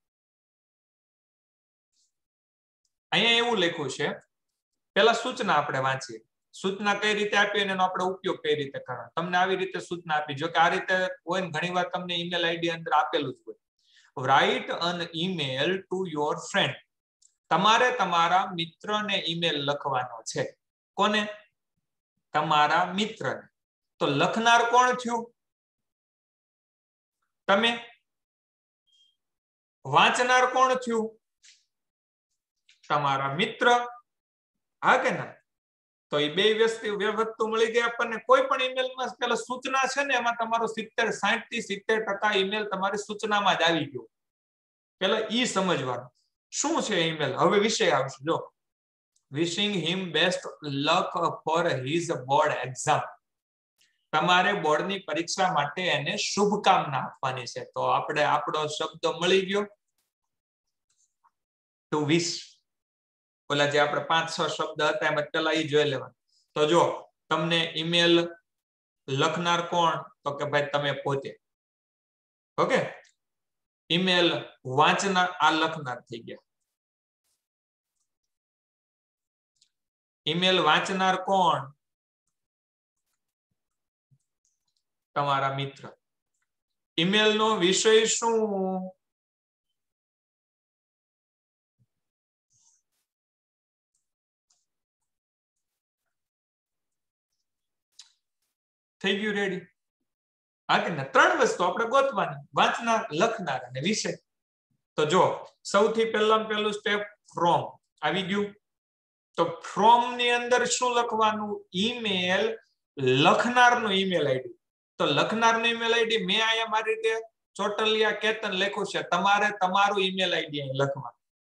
અહીંયા એવું લખ્યું છે, પેલા સૂચના આપણે વાંચીએ. સૂચના કઈ રીતે આપી અને એનો આપણે ઉપયોગ કઈ રીતે કરવાનો. તમને આવી રીતે સૂચના આપી, જો કે આ રીતે હોય ને ઘણી વાર તમને ઈમેલ આઈડી અંદર આપેલું જ હોય. Write an email to your friend. તમારે તમારા મિત્રને ઈમેલ લખવાનો છે. કોને? તમારા મિત્રને. તો લખનાર કોણ થયું? તમે. વાંચનાર કોણ થયું? તમારા મિત્ર, હા કે ના? તો એ બે વસ્તુ વસ્તુ મળી ગઈ આપણને. કોઈ પણ ઈમેલમાં પેલા સૂચના છે ને એમાં તમારો સિત્તેર સાઠ થી સિત્તેર ટકા ઈમેલ તમારી સૂચનામાં જ આવી ગયો. પેલા ઈ સમજવાનું શું છે ઈમેલ. હવે વિષય આવશે. જો wishing him best luck for his board exam. તમારે બોર્ડની પરીક્ષા માટે એને શુભકામના આપવાની છે. તો આપણે આપણો શબ્દ મળી ગયો ટુ વિશ. ઓલા જે આપણે પાંચ છ શબ્દ હતા એમાં પેલા ઈ જોઈ લેવાનું. તો જો તમને ઈમેલ લખનાર કોણ? તો કે ભાઈ તમે પોતે. ઓકે. ઈમેલ વાંચનાર આ લખનાર થઈ ગયા. ઈમેલ વાંચનાર કોણ? તમારા મિત્ર. ઈમેલ નો વિષય શું? થઈ ગયું રેડી? હા કે ના? ત્રણ વસ્તુ આપણે ગોતવાની, વાંચનાર, લખનાર અને વિષય. તો જો સૌથી પહેલા પહેલું સ્ટેપ ફ્રોમ આવી ગયું. તો ફ્રોમ ની અંદર શું લખવાનું? ઈમેલ લખનારનું ઈમેલ આઈડી. તો લખનારનું ઈમેલ આઈડી મેં અહીંયા મારી રીતે ચોટલિયા કેતન લખ્યું છે. તમારે તમારું ઈમેલ આઈડી અહીં લખવાનું.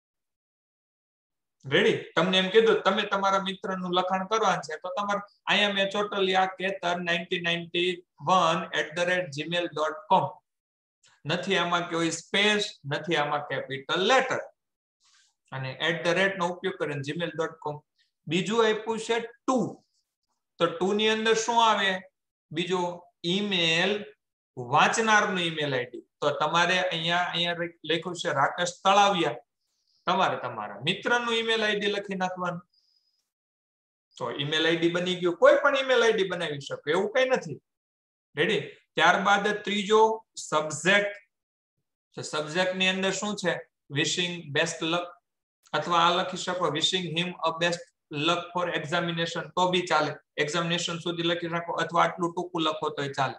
રેડી? તમને એમ કીધું તમે તમારા મિત્રનું લખાણ કરવાનું છે તો તમારે અહીંયા મેં Chotaliya Ketan nineteen ninety one at the rate Gmail dot com. નથી આમાં કોઈ સ્પેસ, નથી આમાં કેપિટલ લેટર, અને એટ ધ રેટ નો ઉપયોગ કરીને જીમેલ ડોટ કોમ. બીજું આપ્યું છે ટુ. તો ટુ ની અંદર શું આવે? બીજો ઈમેલ વાંચનારનું ઈમેલ આઈડી. તો તમારે અહીંયા અહીંયા લખ્યું છે રાકેશ તળાવિયા. તમારે તમારા મિત્રનું ઈમેલ આઈડી લખી નાખવાનું. તો ઈમેલ આઈડી બની ગયું. કોઈ પણ ઈમેલ આઈડી બનાવી શકો, એવું કઈ નથી. રેડી? ત્યારબાદ ત્રીજો સબ્જેક્ટ. સબ્જેક્ટ ની અંદર શું છે? વિશિંગ બેસ્ટ લક, અથવા આ લખી શકો wishing him a best luck for examination, તો બી ચાલે. એક્ઝામિનેશન સુધી લખી રાખો અથવા આટલું ટૂંકું લખો તોય ચાલે.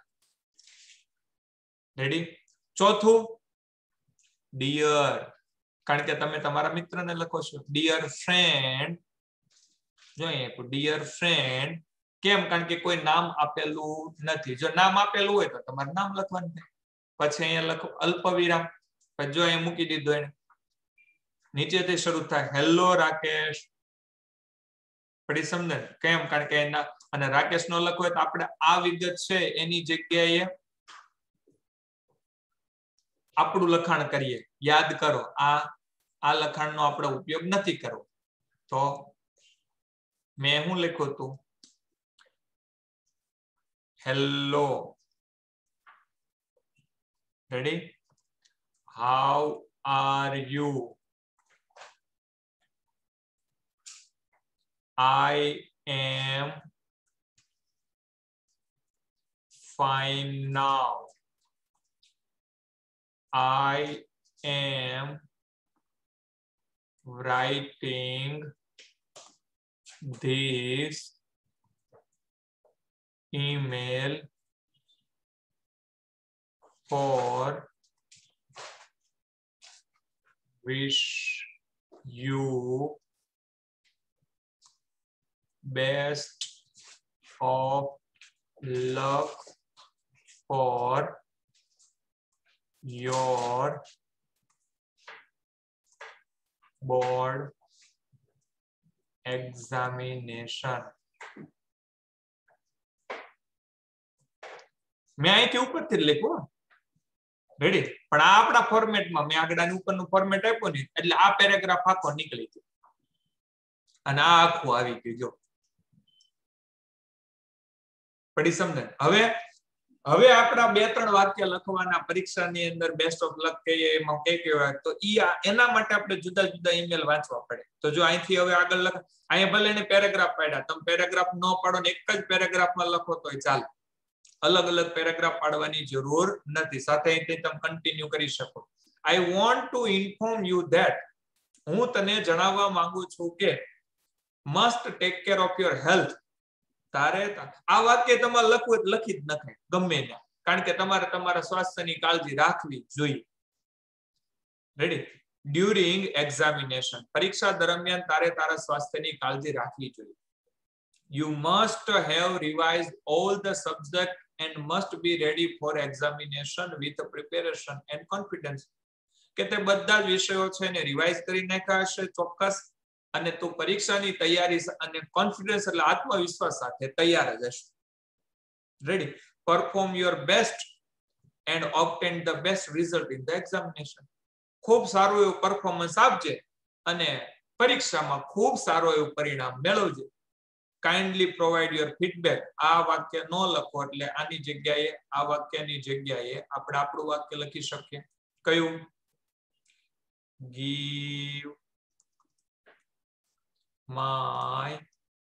રેડી? ચોથું ડિયર, કારણ કે તમે તમારા મિત્રને લખો છો. Dear friend. જોઈએ ડિયર ફ્રેન્ડ કેમ? કારણ કે કોઈ નામ આપેલું નથી. જો નામ આપેલું હોય તો તમારે નામ લખવાનું. પછી અહીંયા લખો અલ્પ વિરામ. પછી જો અહીંયા મૂકી દીધું એને. નીચેથી શરૂ થાય હેલો રાકેશ. પડી સમજે કેમ? કારણ કે એના અને રાકેશ નો લખો હોય તો આપણે આ વિગત છે એની જગ્યાએ આપણું લખાણ કરીએ. યાદ કરો, આ આ લખાણનો આપણે ઉપયોગ નથી કરવો. તો મેં શું લખ્યું હતું? Hello. Ready? How are you? I am fine now. I am writing this email for wish you best of luck for your board examination. મેં અહીંથી ઉપરથી લખ્યું. રેડી? પણ આ આપણા ફોર્મેટમાં મેં આગળ ઉપરનું ફોર્મેટ આપ્યું ને એટલે આ પેરેગ્રાફ આખો નીકળી ગયો અને આ આખું આવી ગયું. જો પડી સમજે? હવે હવે આપણા બે ત્રણ વાક્ય લખવાના પરીક્ષાની અંદર બેસ્ટ ઓફ લક કહીએ એમાં કઈ કહેવાય તો ઈ એના માટે આપણે જુદા જુદા ઈમેલ વાંચવા પડે. તો જો અહીંથી હવે આગળ લખ, અહીંયા ભલે એને પેરેગ્રાફ પાડ્યા, તમે પેરેગ્રાફ ન પાડો ને એક જ પેરેગ્રાફમાં લખો તોય ચાલે. અલગ અલગ પેરેગ્રાફ પાડવાની જરૂર નથી. સાથે અહીંથી તમે કન્ટિન્યુ કરી શકો. I want to inform you that, હું તને જણાવવા માંગુ છું કે must take care of your health. તારે આ વાક્ય તમારે લખવું લખી જ નખાય ગમે ત્યાં, કારણ કે તમારે તમારા સ્વાસ્થ્યની કાળજી રાખવી જોઈએ. રેડી? ડ્યુરિંગ એક્ઝામિનેશન, પરીક્ષા દરમિયાન તારે તારા સ્વાસ્થ્યની કાળજી રાખવી જોઈએ. You must have revised all the subject and must be ready for examination with preparation and confidence. કે તે બધા જ વિષયો છે એને રિવાઇઝ કરી નાખ્યા હશે ચોક્કસ, અને તું પરીક્ષાની તૈયારી અને કોન્ફિડન્સ એટલે આત્મવિશ્વાસ સાથે તૈયાર જ હશે. Ready. Perform your best and obtain the best result in the examination. ખૂબ સારું એવું પરફોર્મન્સ આપજે અને પરીક્ષામાં ખૂબ સારું એવું પરિણામ મેળવજે. Kindly provide your feedback. આ વાક્ય ન લખો એટલે આની જગ્યાએ આ વાક્યની જગ્યાએ આપણે આપણું વાક્ય લખી શકીએ. કયું? Give my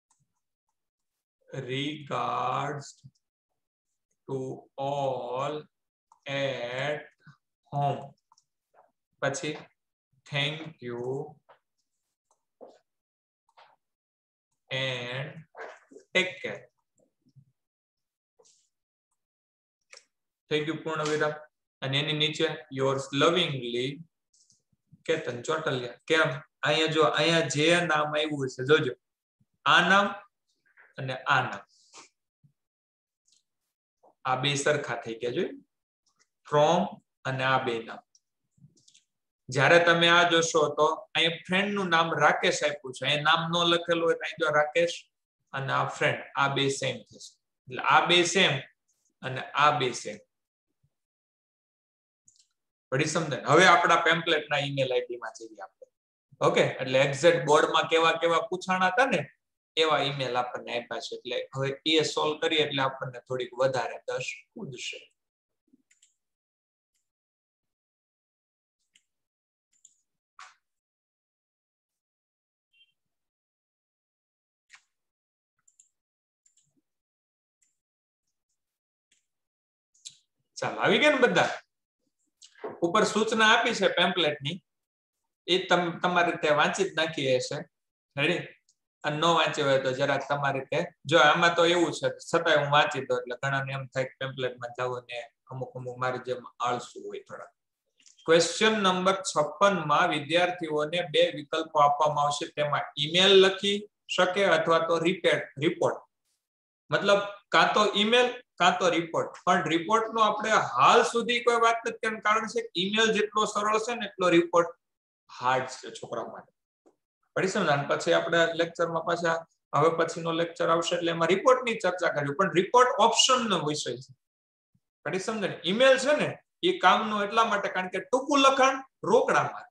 regards to all at home. પછી thank you and take care. Thank you પૂર્ણ વિરામ. અને એની નીચે yours lovingly કેતન ચોટલિયા. કેમ? અહીંયા જો અહીંયા જે નામ આવ્યું છે જોજો, આ નામ અને આ નામ આ બે સરખા થઈ ગયા. જોયું? ફ્રોમ અને આ બે નામ. જ્યારે તમે આ જોશો તો અહીંયા ફ્રેન્ડ નું નામ રાકેશ આપ્યું છે, અહીંયા નામ ન લખેલું હોય તો અહીં જો રાકેશ અને આ ફ્રેન્ડ, આ બે સેમ થશે. એટલે આ બે સેમ અને આ બે સેમ. પડી સમજાય? હવે આપણા પેમ્પલેટ ના ઈમેલ આઈડી માં જઈએ આપણે. ઓકે, એટલે એક્ઝેક્ટ બોર્ડ માં કેવા કેવા પૂછાણા હતા ને એવા ઈમેલ આપણને આપ્યા છે. એટલે હવે એ સોલ્વ કરીએ એટલે આપણને થોડીક વધારે દસ કૂદશે. ચાલો, આવી ગયા ને બધા? ઉપર સૂચના આપી છે પેમ્પલેટ ની, એ તમે તમારી રીતે વાંચી જ નાખી હશે. રેડી? અને ન વાંચી હોય તો જરાક તમારી રીતે જો. આમાં તો એવું છે છતાંય હું વાંચી દઉં એટલે ઘણાને એમ થાય પેમ્પલેટમાં જવું ને અમુક અમુક મારી જેમ આળસુ હોય થોડા. ક્વેશ્ચન નંબર છપ્પન માં વિદ્યાર્થીઓને બે વિકલ્પો આપવામાં આવશે. તેમાં ઈમેલ લખી શકે અથવા તો રિપેટ રિપોર્ટ. મતલબ કાં તો ઈમેલ કાં તો રિપોર્ટ. પણ રિપોર્ટ નો આપણે હાલ સુધી કોઈ વાત નથી કરવાનું, કારણ છે ઈમેલ જેટલો સરળ છે ને એટલો રિપોર્ટ હાર્ડ છે છોકરા માટે. પડી સમજાણ? પછી આપણે લેક્ચરમાં પાછા હવે પછીનો લેક્ચર આવશે એટલે એમાં રિપોર્ટ ની ચર્ચા કરીશું. પણ રિપોર્ટ ઓપ્શન નો વિષય છે. પડી સમજાણ? ઈમેલ છે ને એ કામનો એટલા માટે કારણ કે ટૂંકું લખાણ રોકડામાં.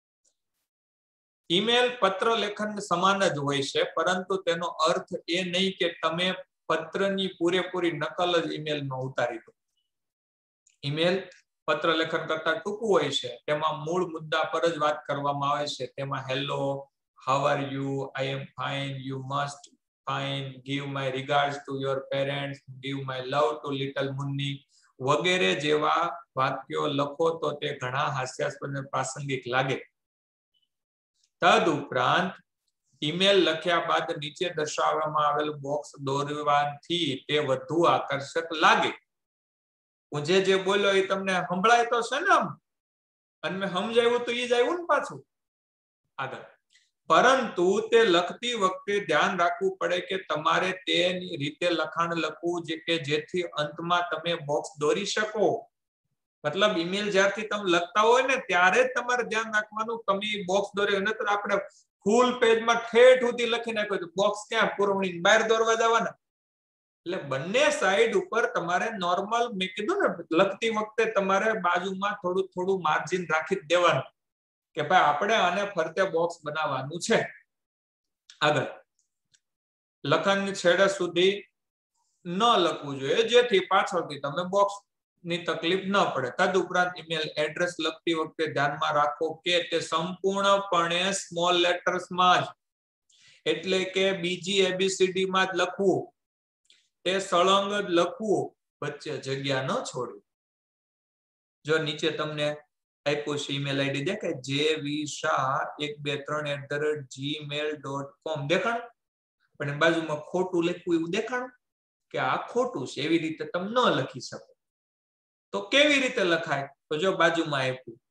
ઈમેલ પત્ર લેખન સમાન જ હોય છે, પરંતુ તેનો અર્થ એ નહીં કે તમે પત્રની પૂરેપૂરી નકલ જ ઈમેલ માં ઉતારી દો. ઈમેલ પત્ર લેખન કરતા ટૂંકું હોય છે, તેમાં મૂળ મુદ્દા પર જ વાત કરવામાં આવે છે. તેમાં hello, how are you, I am fine, you must fine, give my regards to your parents, give my love to little Munni વગેરે જેવા વાક્યો લખો તો તે ઘણા હાસ્યાસ્પદ અને પ્રાસંગિક લાગે. તદ ઉપરાંત ઈમેલ લખ્યા બાદ નીચે દર્શાવવામાં આવેલ બોક્સ દોરવાથી તે વધુ આકર્ષક લાગે. હું જે જે બોલ્યો એ તમને સંભળાય તો છે ને? આમ અને મેં સમજાવ્યું તો એ જ આવ્યું ને પાછું આગળ. પરંતુ તે લખતી વખતે ધ્યાન રાખવું પડે કે તમારે તેની રીતે લખાણ લખવું જે કે જેથી અંતમાં તમે બોક્સ દોરી શકો. મતલબ ઈમેલ જ્યારથી તમે લખતા હોય ને ત્યારે જ તમારે ધ્યાન રાખવાનું તમે બોક્સ દોર્યો. નહીતર આપણે ફૂલ પેજમાં ઠેઠ સુધી લખી નાખ્યું, બોક્સ ક્યાં પુરવણી બહાર દોરવા જવાના. એટલે બંને સાઈડ ઉપર તમારે નોર્મલ, મેં કીધું ને લખતી વખતે તમારે બાજુમાં થોડું થોડું માર્જિન રાખી દેવાનું કે ભાઈ આપણે આને ફરતે બોક્સ બનાવવાનું છે. આગળ લખનની છેડે સુધી ન લખવું જોઈએ જેથી પાછળથી તમે બોક્સ ની તકલીફ ન પડે. તદુપરાંત ઈમેલ એડ્રેસ લખતી વખતે ધ્યાનમાં રાખો કે તે સંપૂર્ણપણે સ્મોલ લેટર્સમાં જ, એટલે કે બીજી એબીસીડી માં જ લખવું, તે સળંગ જ લખવું, વચ્ચે જગ્યા ન છોડવી. જો નીચે તમને આપ્યું છે ઈમેલ આઈડી દેખાય, જે વી શાહ એક બે ત્રણ at the rate Gmail dot com દેખાણ, પણ બાજુમાં ખોટું લખ્યું એવું દેખાણ કે આ ખોટું છે. એવી રીતે તમે ન લખી શકો. તો કેવી રીતે લખાય? તો જો બાજુમાં આપ્યું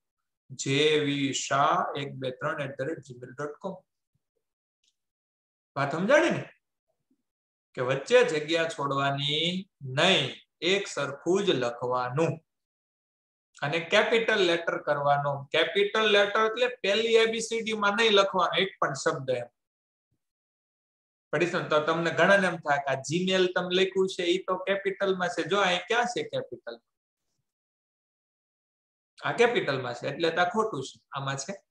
જેવી શાહ એક બે ત્રણ at the rate Gmail dot com. વાત સમજાણી ને કે વચ્ચે જગ્યા છોડવાની નહીં, એક સરખું જ લખવાનું અને કેપિટલ લેટર કરવાનો. કેપિટલ લેટર એટલે પહેલી એબીસીડી માં નહીં લખવાનો એક પણ શબ્દ. એમ પડી તો તમને ઘણા એમ થાય કે આ જીમેલ તમે લખ્યું છે એ તો કેપિટલમાં છે. જો અહીં ક્યાં છે કેપિટલ? આ કેપિટલમાં છે એટલે આ ખોટું છે. આમાં છે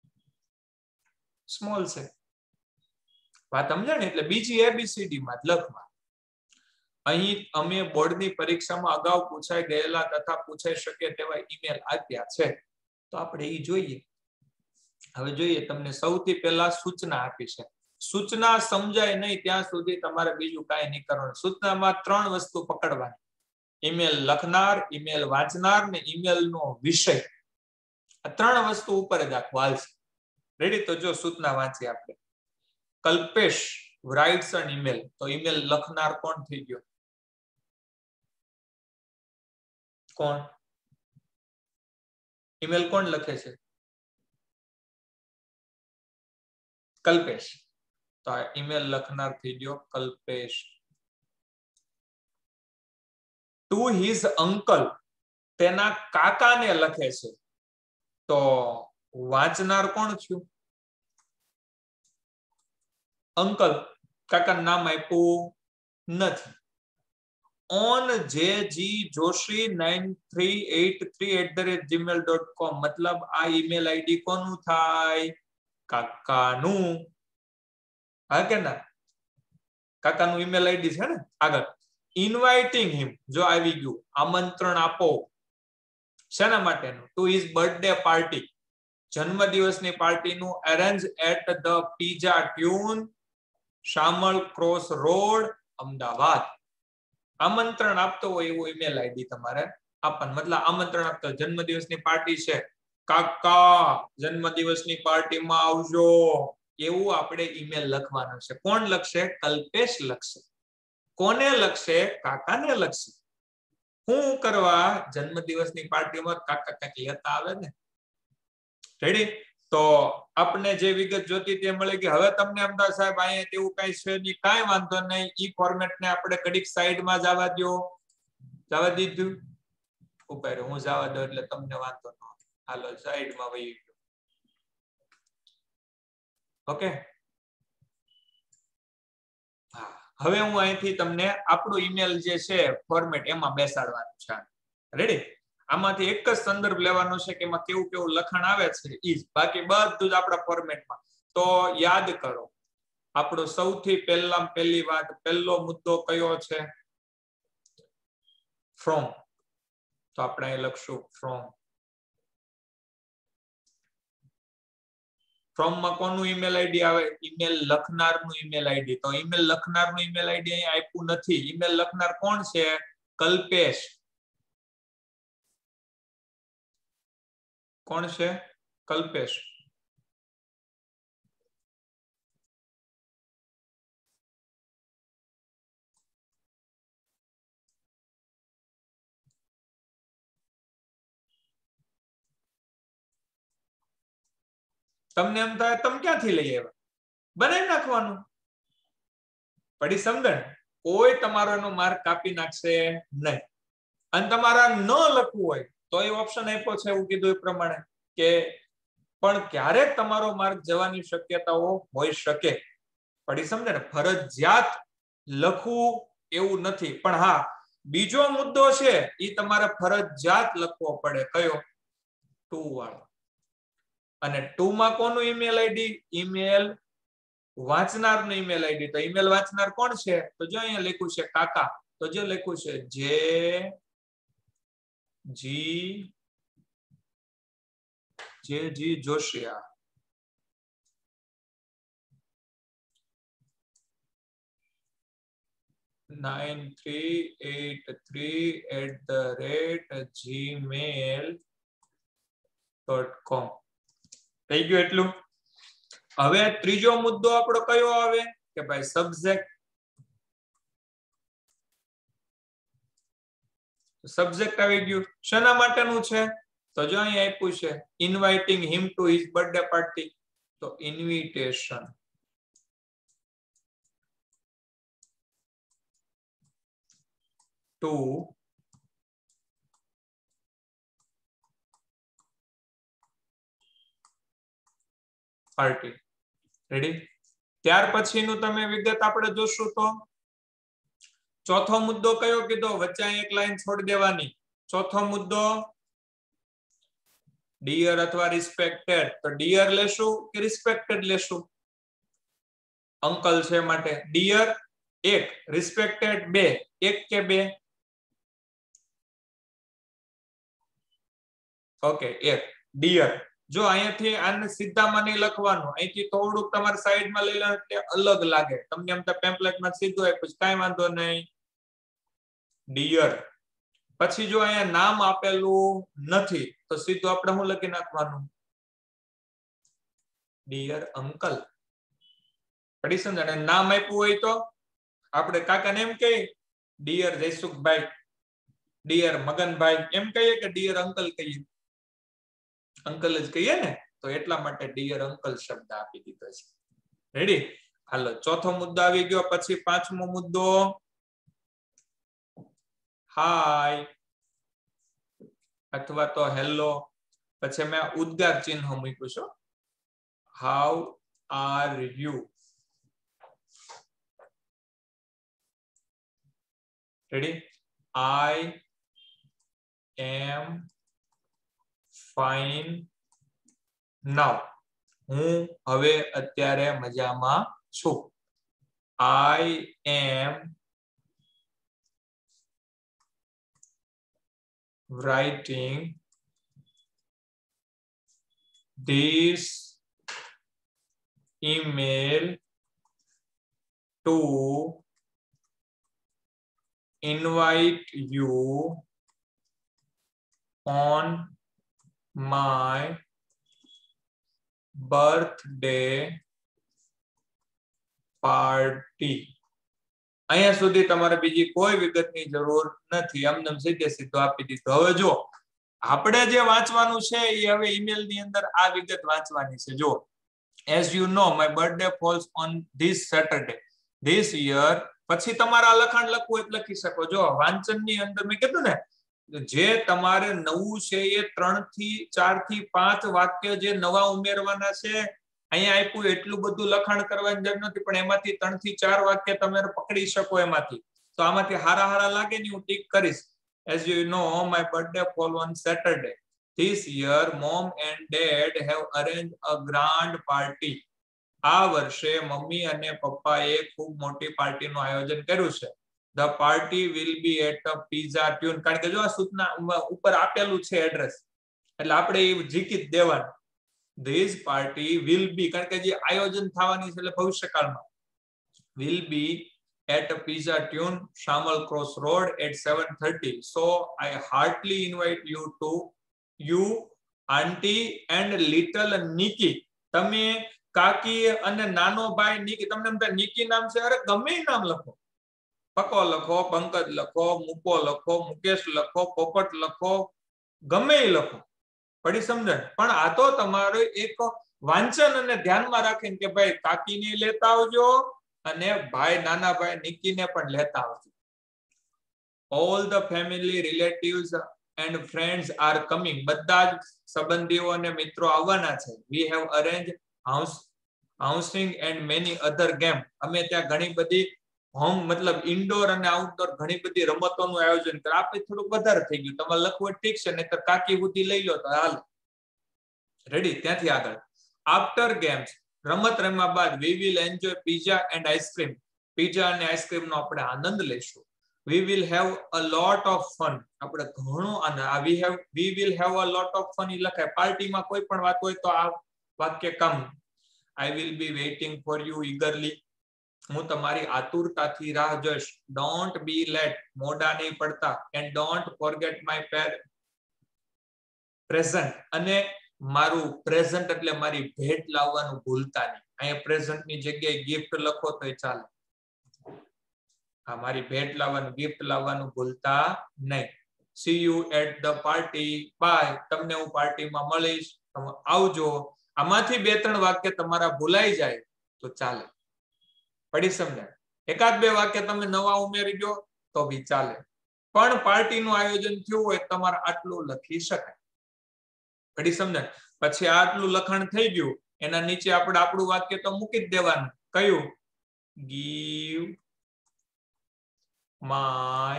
સ્મોલ છે. વાત સમજાણી? એટલે બીજી એબીસીડી માં જ લખવા. અહીં અમે બોર્ડની પરીક્ષામાં અગાઉ પૂછાઈ ગયેલા તથા પૂછાઈ શકે તેવા ઈમેલ આપ્યા છે, તો આપણે એ જોઈએ. હવે જોઈએ, તમને સૌથી પહેલા સૂચના આપી છે. સૂચના સમજાય નહીં ત્યાં સુધી તમારે બીજું કાંઈ નહીં કરવાનું. સૂચનામાં ત્રણ વસ્તુ પકડવાની: ઈમેલ લખનાર, ઈમેલ વાંચનાર ને ઈમેલ નો વિષય. આ ત્રણ વસ્તુ ઉપર જ આખું હાલશે. રેડી? તો જો સૂચના વાંચી આપણે. કલ્પેશ writes an email, તો ઈમેલ લખનાર કોણ થઈ ગયો? કોણ? ઈમેલ કોણ લખે છે? કલ્પેશ. તો આ ઈમેલ લખનાર થઈ ગયો કલ્પેશ. ટુ હિઝ અંકલ, તેના કાકાને લખે છે, તો વાંચનાર કોણ થયું? અંકલ. કાકાનું નામ આપ્યું નથી. On J G Joshi nine three at three at the rate Gmail dot com, મતલબ આ ઈમેલ આઈડી કોનું થાય? કાકાનું. હા કે ના? કાકાનું ઈમેલ આઈડી છે ને. આગળ ઇન્વાઇટિંગ હિમ, જો આવી ગયું આમંત્રણ આપો. શેના માટેનું? ટુ હિઝ બર્થડે પાર્ટી, જન્મદિવસની પાર્ટીનું. Arrange at the pizza tune, Shamal cross road, Ahmedabad. આમંત્રણ આપતો હોય એવું ઈમેલ આઈડી તમારે આપવાનું. મતલબ આમંત્રણ આપતો જન્મદિવસની પાર્ટી છે, કાકા જન્મદિવસની પાર્ટીમાં આવજો, એવું આપણે ઈમેલ લખવાનું છે. કોણ લખશે? કલ્પેશ લખશે. કોને લખશે? કાકાને લખશે. શું કરવા? જન્મદિવસની પાર્ટીમાં કાકા કાકી લેતા આવે ને. રેડી? તો આપણે જે વિગત જોતી તે મળી ગઈ. હવે તમને એમ થાય સાહેબ અહીંયા તેવું કઈ છે નહીં, કાંઈ વાંધો નહીં. ઈ ફોર્મેટને આપણે ઘડીક સાઈડમાં જવા દો. જવા દીધું? ઉપર હું જવા દો એટલે તમને વાંધો ન. હાલો સાઈડમાં વહી ગયો. ઓકે. હા, હવે હું અહીંથી તમને આપણું ઈમેલ જે છે ફોર્મેટ એમાં બેસાડવાનું છે. રેડી? આમાંથી એક જ સંદર્ભ લેવાનો છે કે એમાં કેવું કેવું લખાણ આવે છે ઈ જ. બાકી બધું જ આપણા ફોર્મેટમાં. તો યાદ કરો, આપણો સૌથી પહેલા પહેલી વાત, પહેલો મુદ્દો કયો છે? ફ્રોમ. તો આપણે અહીં લખશું ફ્રોમ. ફ્રોમ માં કોનું ઈમેલ આઈડી આવે? ઈમેલ લખનારનું ઈમેલ આઈડી. તો ઈમેલ લખનારનું ઈમેલ આઈડી અહીં આપ્યું નથી. ઈમેલ લખનાર કોણ છે? કલ્પેશ. કોણ છે? કલ્પેશ. તમને એમ થાય તમે ક્યાંથી લઈ આવ્યા? બનાવી નાખવાનું. પડી સમજણ? કોઈ તમારો એનો માર્ક કાપી નાખશે નહીં. અને તમારા ન લખવું હોય તો એ ઓપ્શન આપ્યો છે એવું કીધું એ પ્રમાણે કે પણ ક્યારેક તમારો માર્ક જવાની શક્યતાઓ હોઈ શકે. પડી સમજે ને? ફરજિયાત લખવું એવું નથી. પણ હા, બીજો મુદ્દો છે એ તમારે ફરજિયાત લખવો પડે. કયો? ટુ વાળો. અને ટુ માં કોનું ઈમેલ આઈડી? ઈમેલ વાંચનારનું ઈમેલ આઈડી. તો ઈમેલ વાંચનાર કોણ છે? તો જો અહીંયા લખ્યું છે કાકા. તો જો લખ્યું છે J G J G Joshiya. Nine three at three at the rate Gmail dot com. થઈ ગયું એટલું? હવે ત્રીજો મુદ્દો આપણો કયો આવે? કે ભાઈ સબ્જેક્ટ. સબ્જેક્ટ આવી ગયું. શેના માટેનું છે? તો જો અહીં આપ્યું છે inviting him to his birthday party, તો ઇન્વિટેશન ટુ પાર્ટી. રેડી? ત્યાર પછીનું તમે વિગત આપણે જોશું તો ચોથો મુદ્દો કયો કીધો? વચ્ચે એક લાઈન છોડી દેવાની. ચોથો મુદ્દો ડિયર અથવા રિસ્પેક્ટેડ. તો ડિયર લેશું કે રિસ્પેક્ટેડ લેશું? અંકલ છે માટે ડિયર એક, રિસ્પેક્ટેડ બે. એક કે બે? ઓકે, એક. ડિયર. જો અહીંયાથી આને સીધામાં નહીં લખવાનું, અહીંથી થોડુંક તમારે સાઈડમાં લઈ લો એટલે અલગ લાગે. તમને એમ તો પેમ્પલેટમાં સીધું આપ્યું છે, કાંઈ વાંધો નહીં. ડિયર. પછી જો અહીંયા નામ આપેલું નથી તો સીધું આપણે શું લખી નાખવાનું? Dear uncle. પડી સમજાય? નામ આપ્યું હોય તો આપણે કાકાને એમ કહીએ ડિયર જયસુખભાઈ, ડિયર મગનભાઈ, એમ કહીએ કે ડિયર અંકલ કહીએ? અંકલ જ કહીએ ને. તો એટલા માટે ડિયર અંકલ શબ્દ આપી દીધો છે. રેડી? હાલો, ચોથો મુદ્દો આવી ગયો. પછી પાંચમો મુદ્દો હાય અથવા તો હેલો. પછી મેં ઉદ્ગાર ચિહ્ન મૂક્યું છે, how are you. Ready? I am fine now. હું હવે અત્યારે મજામાં છું. આઈ એમ writing this email to invite you on my birthday party. અહીંયા સુધી તમારે બીજી કોઈ વિગતની જરૂર નથી. આમને સીધે સીધું આપી દીધું. હવે જો આપણે જે વાંચવાનું છે એ હવે ઈમેલ ની અંદર આ વિગત વાંચવાની છે. જો as you know my birthday falls on this Saturday this year. પછી તમારા લખાણ લખવું એટલે લખી શકો. જો વાંચનની અંદર મેં કીધું ને, જે તમારે નવું છે એ ત્રણ થી ચાર થી પાંચ વાક્ય જે નવા ઉમેરવાના છે. અહીંયા આપ્યું એટલું બધું લખાણ કરવાની જરૂર નથી, પણ એમાંથી ત્રણ થી ચાર વાક્ય તમે પકડી શકો એમાંથી. તો આમાંથી હારા હારા લાગે ને હું ટીક કરીશ. as you know my birthday fall on Saturday this year mom and dad have arranged a grand party. આ વર્ષે મમ્મી અને પપ્પાએ ખૂબ મોટી પાર્ટીનું આયોજન કર્યું છે. the party will be at a pizza tune. કારણ કે જો આ સૂચના ઉપર આપેલું છે એડ્રેસ, એટલે આપણે એ જીકી જ દેવાનું. this party will be, કારણ કે જે આયોજન થવાની છે એટલે ભવિષ્યકાળમાં, will be at a pizza tune Shamal Cross Road at seven thirty. so I heartily invite you to you auntie and little Nikki. તમે કાકી અને નાનો ભાઈ નિકી, તમને એમ થાય નિકી નામ છે, અરે ગમે નામ લખો. પકો લખો, પંકજ લખો, મૂકો લખો, મુકેશ લખો, પોપટ લખો, ગમે લખો. પડી સમજણ? પણ આ તો તમારે એક વાંચન અને ધ્યાનમાં રાખીને કે ભાઈ કાકીને લેતા આવજો અને ભાઈ નાના ભાઈ નિકીને પણ લેતા આવજો. all the family relatives and friends are coming. બધા જ સંબંધીઓ અને મિત્રો આવવાના છે. we have arranged house housing and many other game. અમે ત્યાં ઘણી બધી હોમ મતલબ ઇન્ડોર અને આઉટડોર ઘણી બધી રમતોનું આયોજન કરે. આપણે થોડુંક વધારે થઈ ગયું, તમારે લખવું ઠીક છે, નહીતર કાકી સુધી લઈ લો તો હાલ. રેડી? ત્યાંથી આગળ આફ્ટર ગેમ્સ, રમત રમ્યા બાદ we will enjoy pizza and ice cream. Pizza અને આઈસ્ક્રીમ નો આપણે આનંદ લેશું. we will have a lot of fun. આપણે ઘણો આનંદ. આ we have we will have a lot of fun ઈ લખાય. પાર્ટીમાં કોઈ પણ વાત હોય તો આ વાક્ય કામ. I will be waiting for you eagerly. હું તમારી આતુરતાથી રાહ જોઈશ. don't be late. મોડા નહીં પડતા. and don't forget my present. અને મારું પ્રેઝન્ટ એટલે મારી ભેટ લાવવાનું ભૂલતા નહીં. અહીંયા પ્રેઝન્ટ ની જગ્યાએ ગિફ્ટ લખો તો ચાલે. હા, મારી ભેટ લાવવાનું, ગિફ્ટ લાવવાનું ભૂલતા નહીં. See you at the party bye, તમને હું પાર્ટીમાં મળીશ, તમે આવજો. આમાંથી બે ત્રણ વાક્ય તમારા ભૂલાઈ જાય તો ચાલે, પડી સમજાય. એકાદ બે વાક્ય તમે નવા ઉમેરી દો તો બી ચાલે, પણ પાર્ટીનું આયોજન થયું હોય તમારે આટલું લખી શકાય, પડી સમજાય. પછી આટલું લખાણ થઈ ગયું, એના નીચે આપણે આપણું વાક્ય તો મૂકી જ દેવાનું. કયું? give my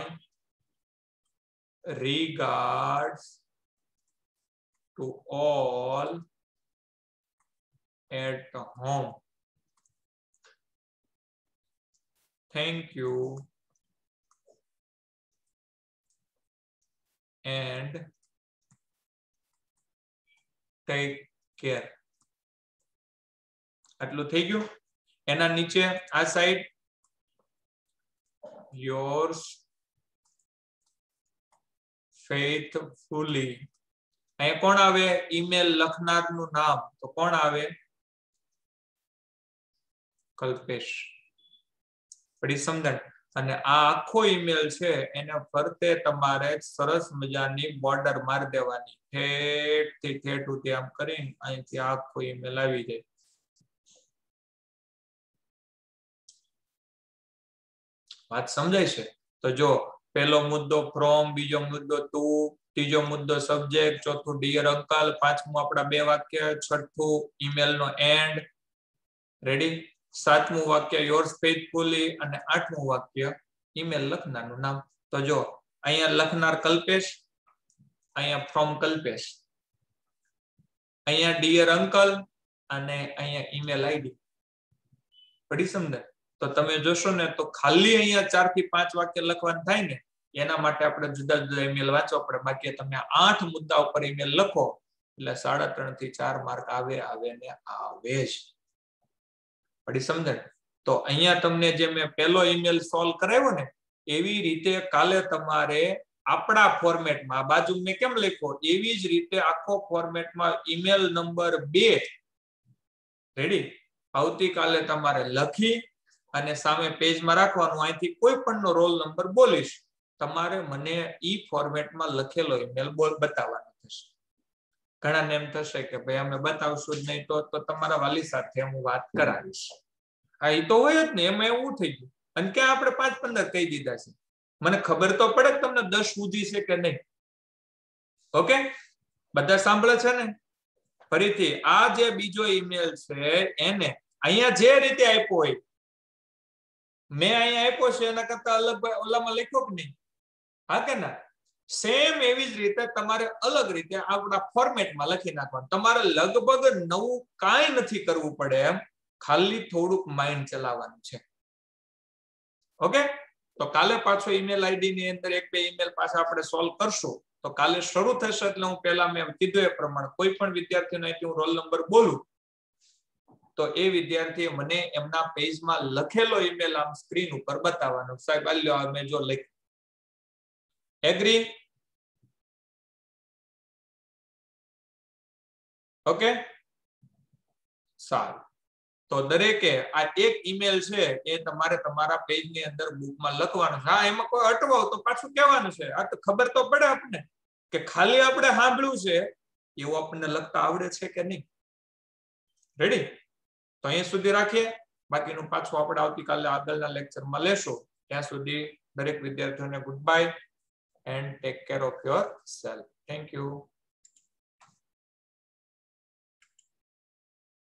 regards to all at home, thank you and take care. આટલું થઈ ગયું. એના નીચે આ સાઈડ yours faithfully, અહીંયા કોણ આવે? ઈમેલ લખનારનું નામ, તો કોણ આવે? કલ્પેશ. પડી સમજાય. અને આ આખો ઈમેલ છે એને ફરતે તમારે સરસ મજાની બોર્ડર મારી દેવાની, ઠેઠ થી ઠેઠ સુધી આમ કરીને અહીંથી આખો ઈમેલ આવી જાય. વાત સમજાય છે? તો જો પહેલો મુદ્દો ફ્રોમ, બીજો મુદ્દો ટુ, ત્રીજો મુદ્દો સબ્જેક્ટ, ચોથું ડિયર અંકલ, પાંચમું આપણા બે વાક્ય, છઠ્ઠું ઈમેલ નો એન્ડ, રેડી, સાતમું વાક્ય યોર્સ ફેithfully, અને આઠમું વાક્ય ઈમેલ લખનારનું નામ. તો જો અહીંયા લખનાર કલ્પેશ, અહીંયા ફ્રોમ કલ્પેશ, અહીંયા ડિયર અંકલ, અને અહીંયા ઈમેલ આઈડી. પડી સમજાય? તો તમે જોશો ને તો ખાલી અહીંયા ચાર થી પાંચ વાક્ય લખવાનું થાય ને, એના માટે આપણે જુદા જુદા ઈમેલ વાંચવા પડે. બાકી તમે આઠ મુદ્દા ઉપર ઈમેલ લખો એટલે સાડા ત્રણ થી ચાર માર્ક આવે આવે ને આવે જ. પડી સમજાય? તો અહીંયા તમને જે મેં પહેલો ઈમેલ સોલ્વ કરાવ્યો ને, એવી રીતે કાલે તમારે આપણા ફોર્મેટમાં, આ બાજુ મેં કેમ લખ્યો એવી જ રીતે આખો ફોર્મેટમાં ઈમેલ નંબર બે, રેડી, આવતીકાલે તમારે લખી અને સામે પેજમાં રાખવાનું. અહીંથી કોઈ પણ નો રોલ નંબર બોલીશ, તમારે મને ઈ ફોર્મેટમાં લખેલો ઈમેલ બોલ બતાવવાનો થશે. ઘણાને એમ થશે કે ભાઈ અમે બતાવશું જ નહીં, તો તો તમારા વાલી સાથે હું વાત કરાવીશ. હા, એ તો હોય જ ને, એમાં એવું થઈ ગયું. અને ક્યાં આપણે પાંચ પંદર કહી દીધા છે, મને ખબર તો પડે કે તમને દસ સુધી છે કે નહીં. ઓકે, બધા સાંભળે છે ને? ફરીથી આ જે બીજો ઈમેલ છે એને અહીંયા જે રીતે આપ્યો હોય, મેં અહીંયા આપ્યો છે એના કરતા અલગ ઓલામાં લખ્યો કે નહીં? હા કે ના? સેમ એવી જ રીતે તમારે અલગ રીતે આપણા ફોર્મેટમાં લખી નાખવાનું. તમારે લગભગ નવું કાંઈ નથી કરવું પડે, એમ ખાલી થોડુંક માઇન્ડ ચલાવવાનું છે. ઓકે, તો કાલે પાછો ઈમેલ આઈડી ની અંદર એક બે ઈમેલ પાછા આપણે સોલ્વ કરશું. તો કાલે શરૂ થશે એટલે હું પહેલા મેં કીધું એ પ્રમાણે કોઈ પણ વિદ્યાર્થીનો અહીંથી હું રોલ નંબર બોલું તો એ વિદ્યાર્થી મને એમના પેજમાં લખેલો ઈમેલ આમ સ્ક્રીન ઉપર બતાવવાનો. સાહેબ આલ્યો મેં જો લખ એગ્રી? ઓકે, સારું. તો દરેકે આ એક ઈમેલ છે એ તમારે તમારા પેજની અંદર બુકમાં લખવાનું છે. હા, એમાં કોઈ અટવાવ તો પાછું કહેવાનું છે. આ તો ખબર તો પડે આપણને કે ખાલી આપણે સાંભળ્યું છે એવું આપણને લખતા આવડે છે કે નહીં. રેડી? તો અહીંયા સુધી રાખીએ, બાકીનું પાછું આપણે આવતીકાલે આગળના લેક્ચરમાં લેશું. ત્યાં સુધી દરેક વિદ્યાર્થીઓને good bye and take care of yourself. Thank you.